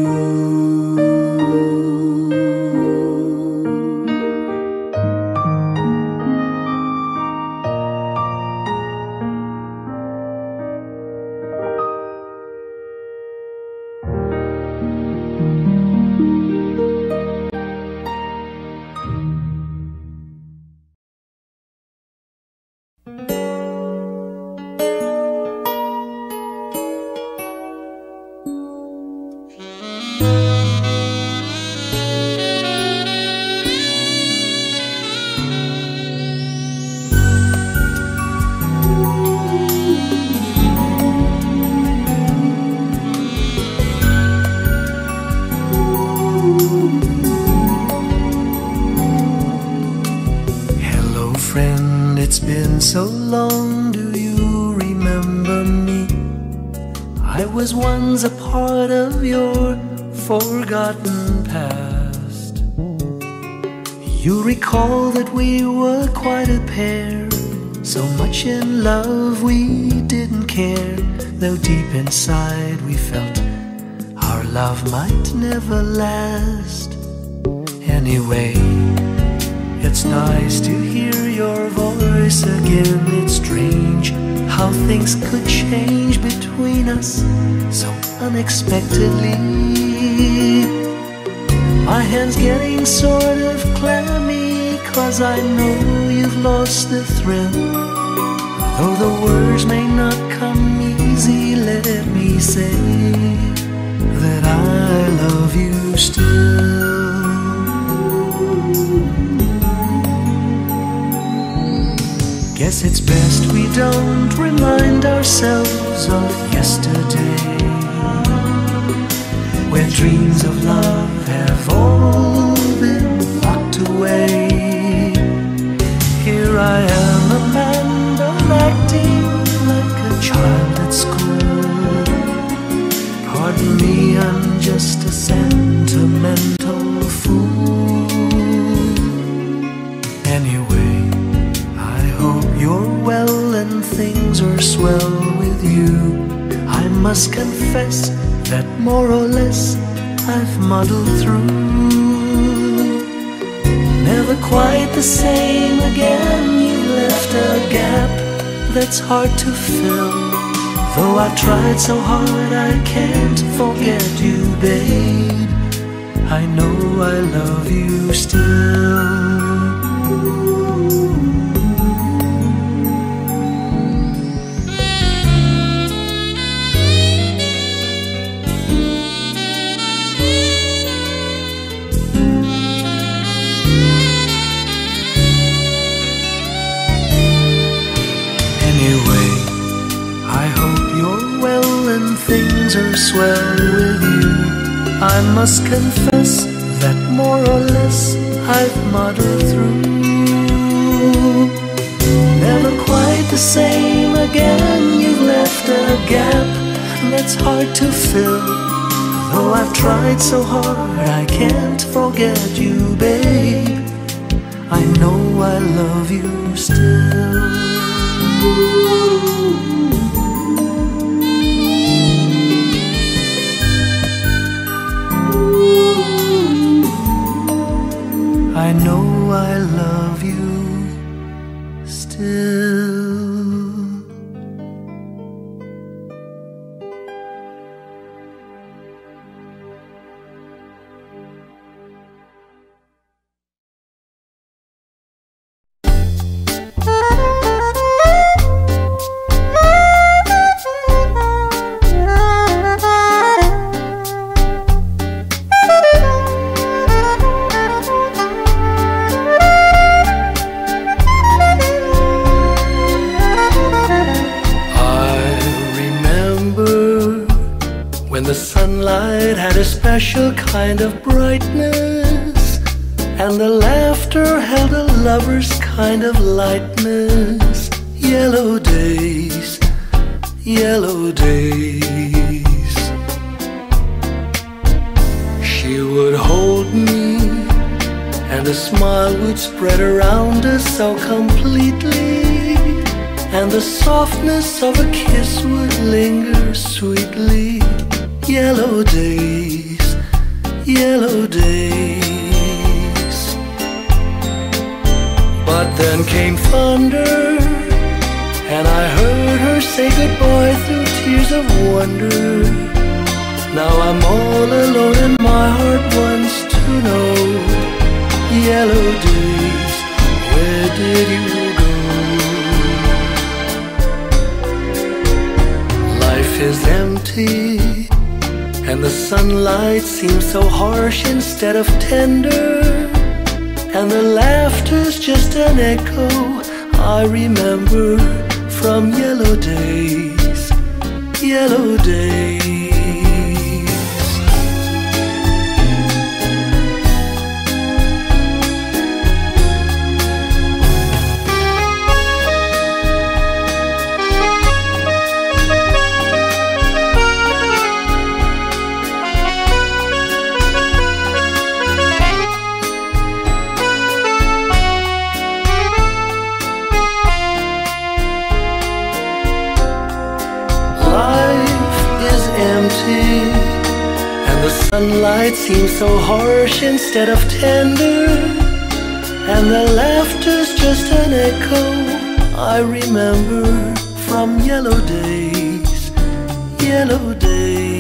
It's been so long, do you remember me? I was once a part of your forgotten past. You recall that we were quite a pair, so much in love we didn't care, though deep inside we felt our love might never last. Anyway, it's nice to hear your voice again. It's strange how things could change between us so unexpectedly. My hand's getting sort of clammy, 'cause I know you've lost the thrill. Though the words may not come easy, let me say that I love you still. Guess it's best we don't remind ourselves of yesterday, where dreams of love have all been locked away. Here I am, a man, but acting like a child at school. Pardon me, I'm just a sentimental fool. Anyway, you're well and things are swell with you. I must confess that more or less I've muddled through. Never quite the same again, you left a gap that's hard to fill. Though I've tried so hard, I can't forget you, babe. I know I love you still. Anyway, I hope you're well and things are swell with you. I must confess that more or less I've muddled through. Never quite the same again, you've left a gap that's hard to fill. Though I've tried so hard, I can't forget you, babe. I know I love you still. I know I love you still. Special kind of brightness, and the laughter held a lover's kind of lightness. Yellow days, yellow days. She would hold me, and a smile would spread around us so completely, and the softness of a kiss would linger sweetly. Yellow days, yellow days. But then came thunder, and I heard her say goodbye through tears of wonder. Now I'm all alone and my heart wants to know. Yellow days, where did you go? Life is empty, and the sunlight seems so harsh instead of tender, and the laughter's just an echo I remember from yellow days, yellow days. Sunlight seems so harsh instead of tender, and the laughter's just an echo I remember from yellow days, yellow days.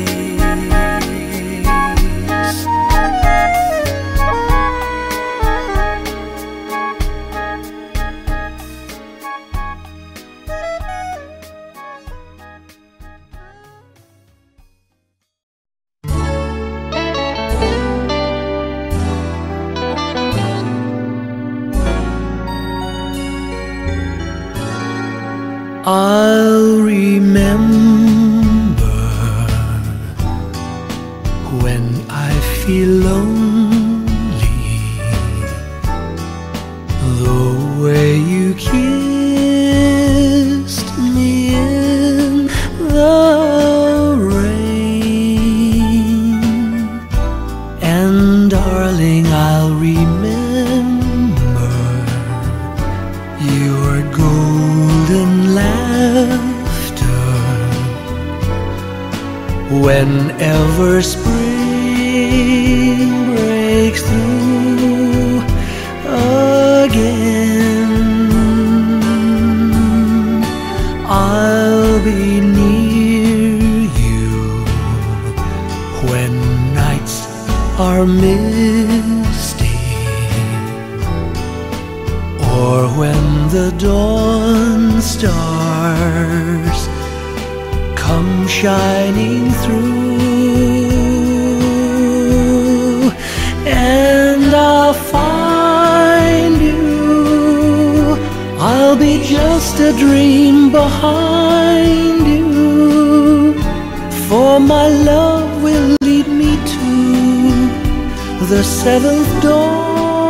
I'll remember when I feel lonely, the way you kissed me in the rain. And darling, I'll remember your golden laughter Whenever spring breaks through again, I'll be near you. When nights are misty, or when the dawn stars come shining through, and I'll find you. I'll be just a dream behind you, for my love will lead me to the seventh dawn.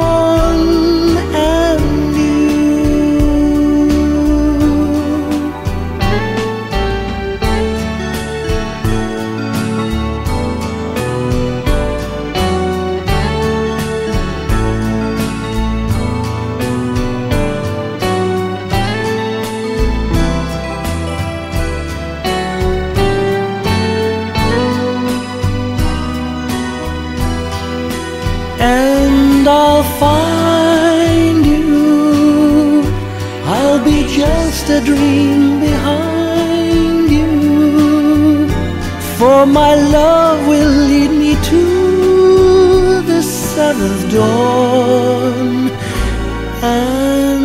And I'll find you. I'll be just a dream behind you, for my love will lead me to the seventh dawn. And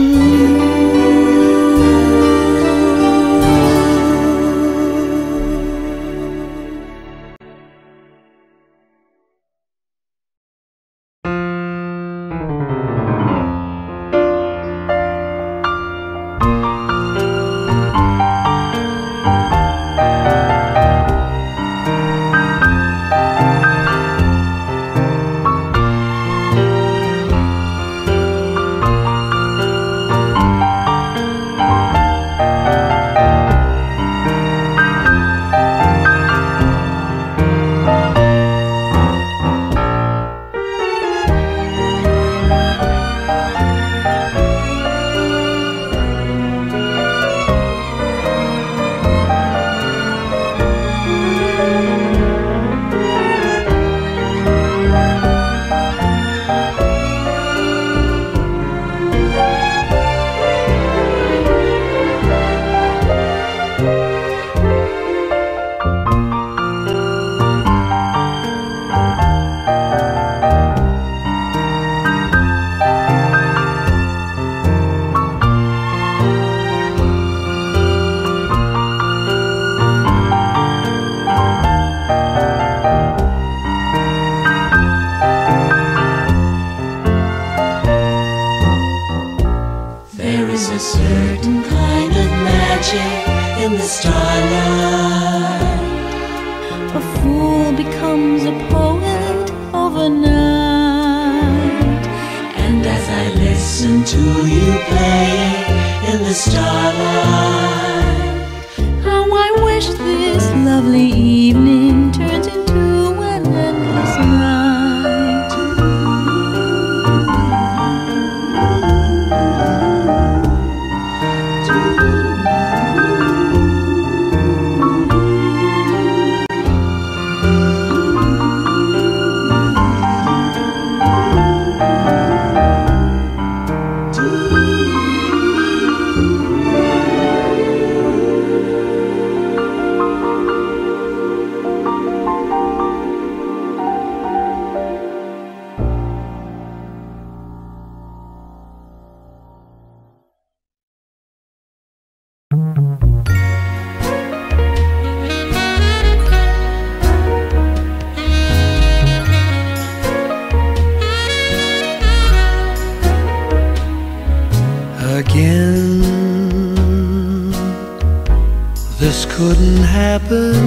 this couldn't happen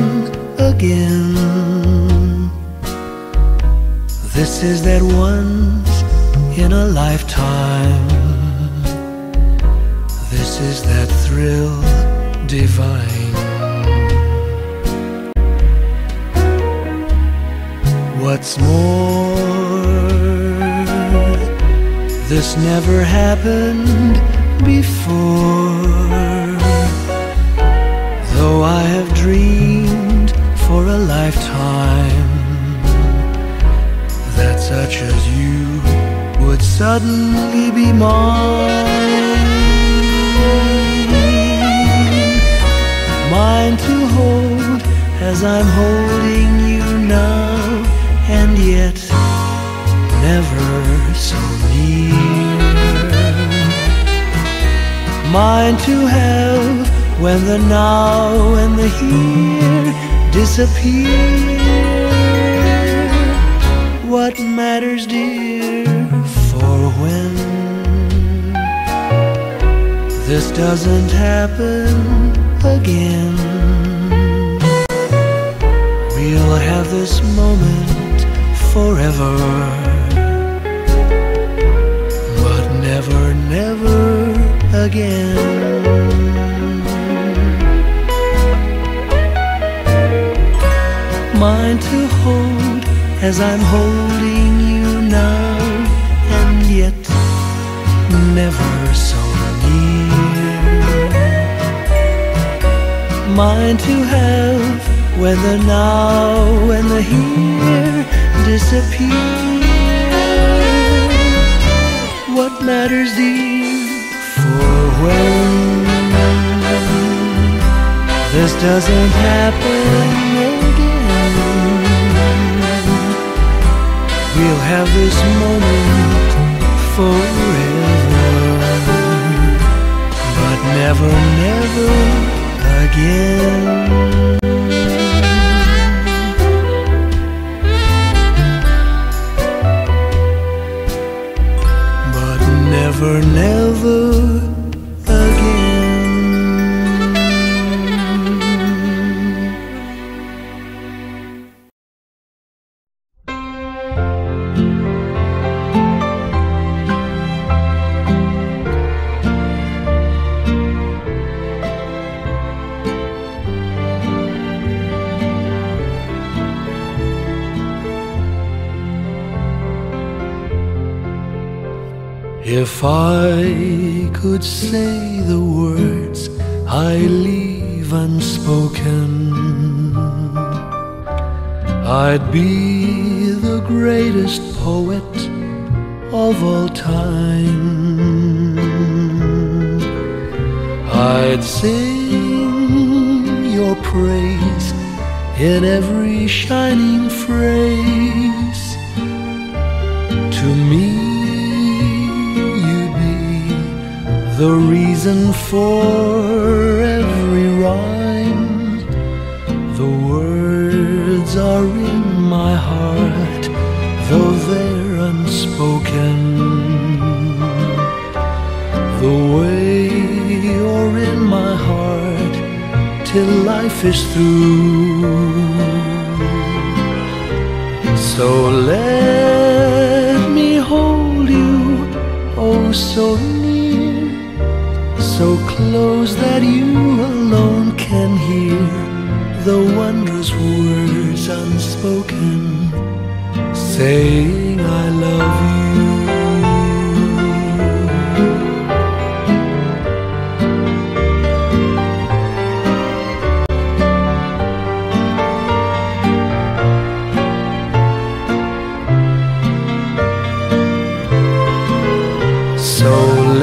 again. This is that once in a lifetime. This is that thrill divine. What's more, this never happened before. Though I have dreamed for a suddenly be mine, mine to hold as I'm holding you now, and yet never so near, mine to have when the now and the here disappear. What matters, dear, for when this doesn't happen again, we'll have this moment forever, but never, never again. Mine to hold as I'm holding you now, and yet never so near, mine to have when the now and the here disappear. What matters, dear, for when this doesn't happen again, we'll have this moment forever, but never, never again. But never, never again. If I could say the words I leave unspoken, I'd be the greatest poet of all time. I'd sing your praise in every shining phrase. To me, the reason for every rhyme. The words are in my heart, though they're unspoken. The way you're in my heart till life is through. So let me hold you, oh so near, so close that you alone can hear the wondrous words unspoken, saying I love you. So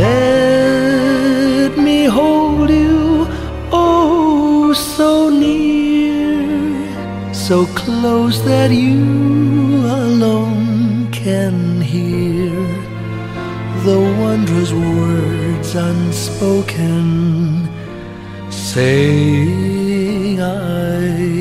let me hold you, oh so near, so close that you alone can hear the wondrous words unspoken, saying I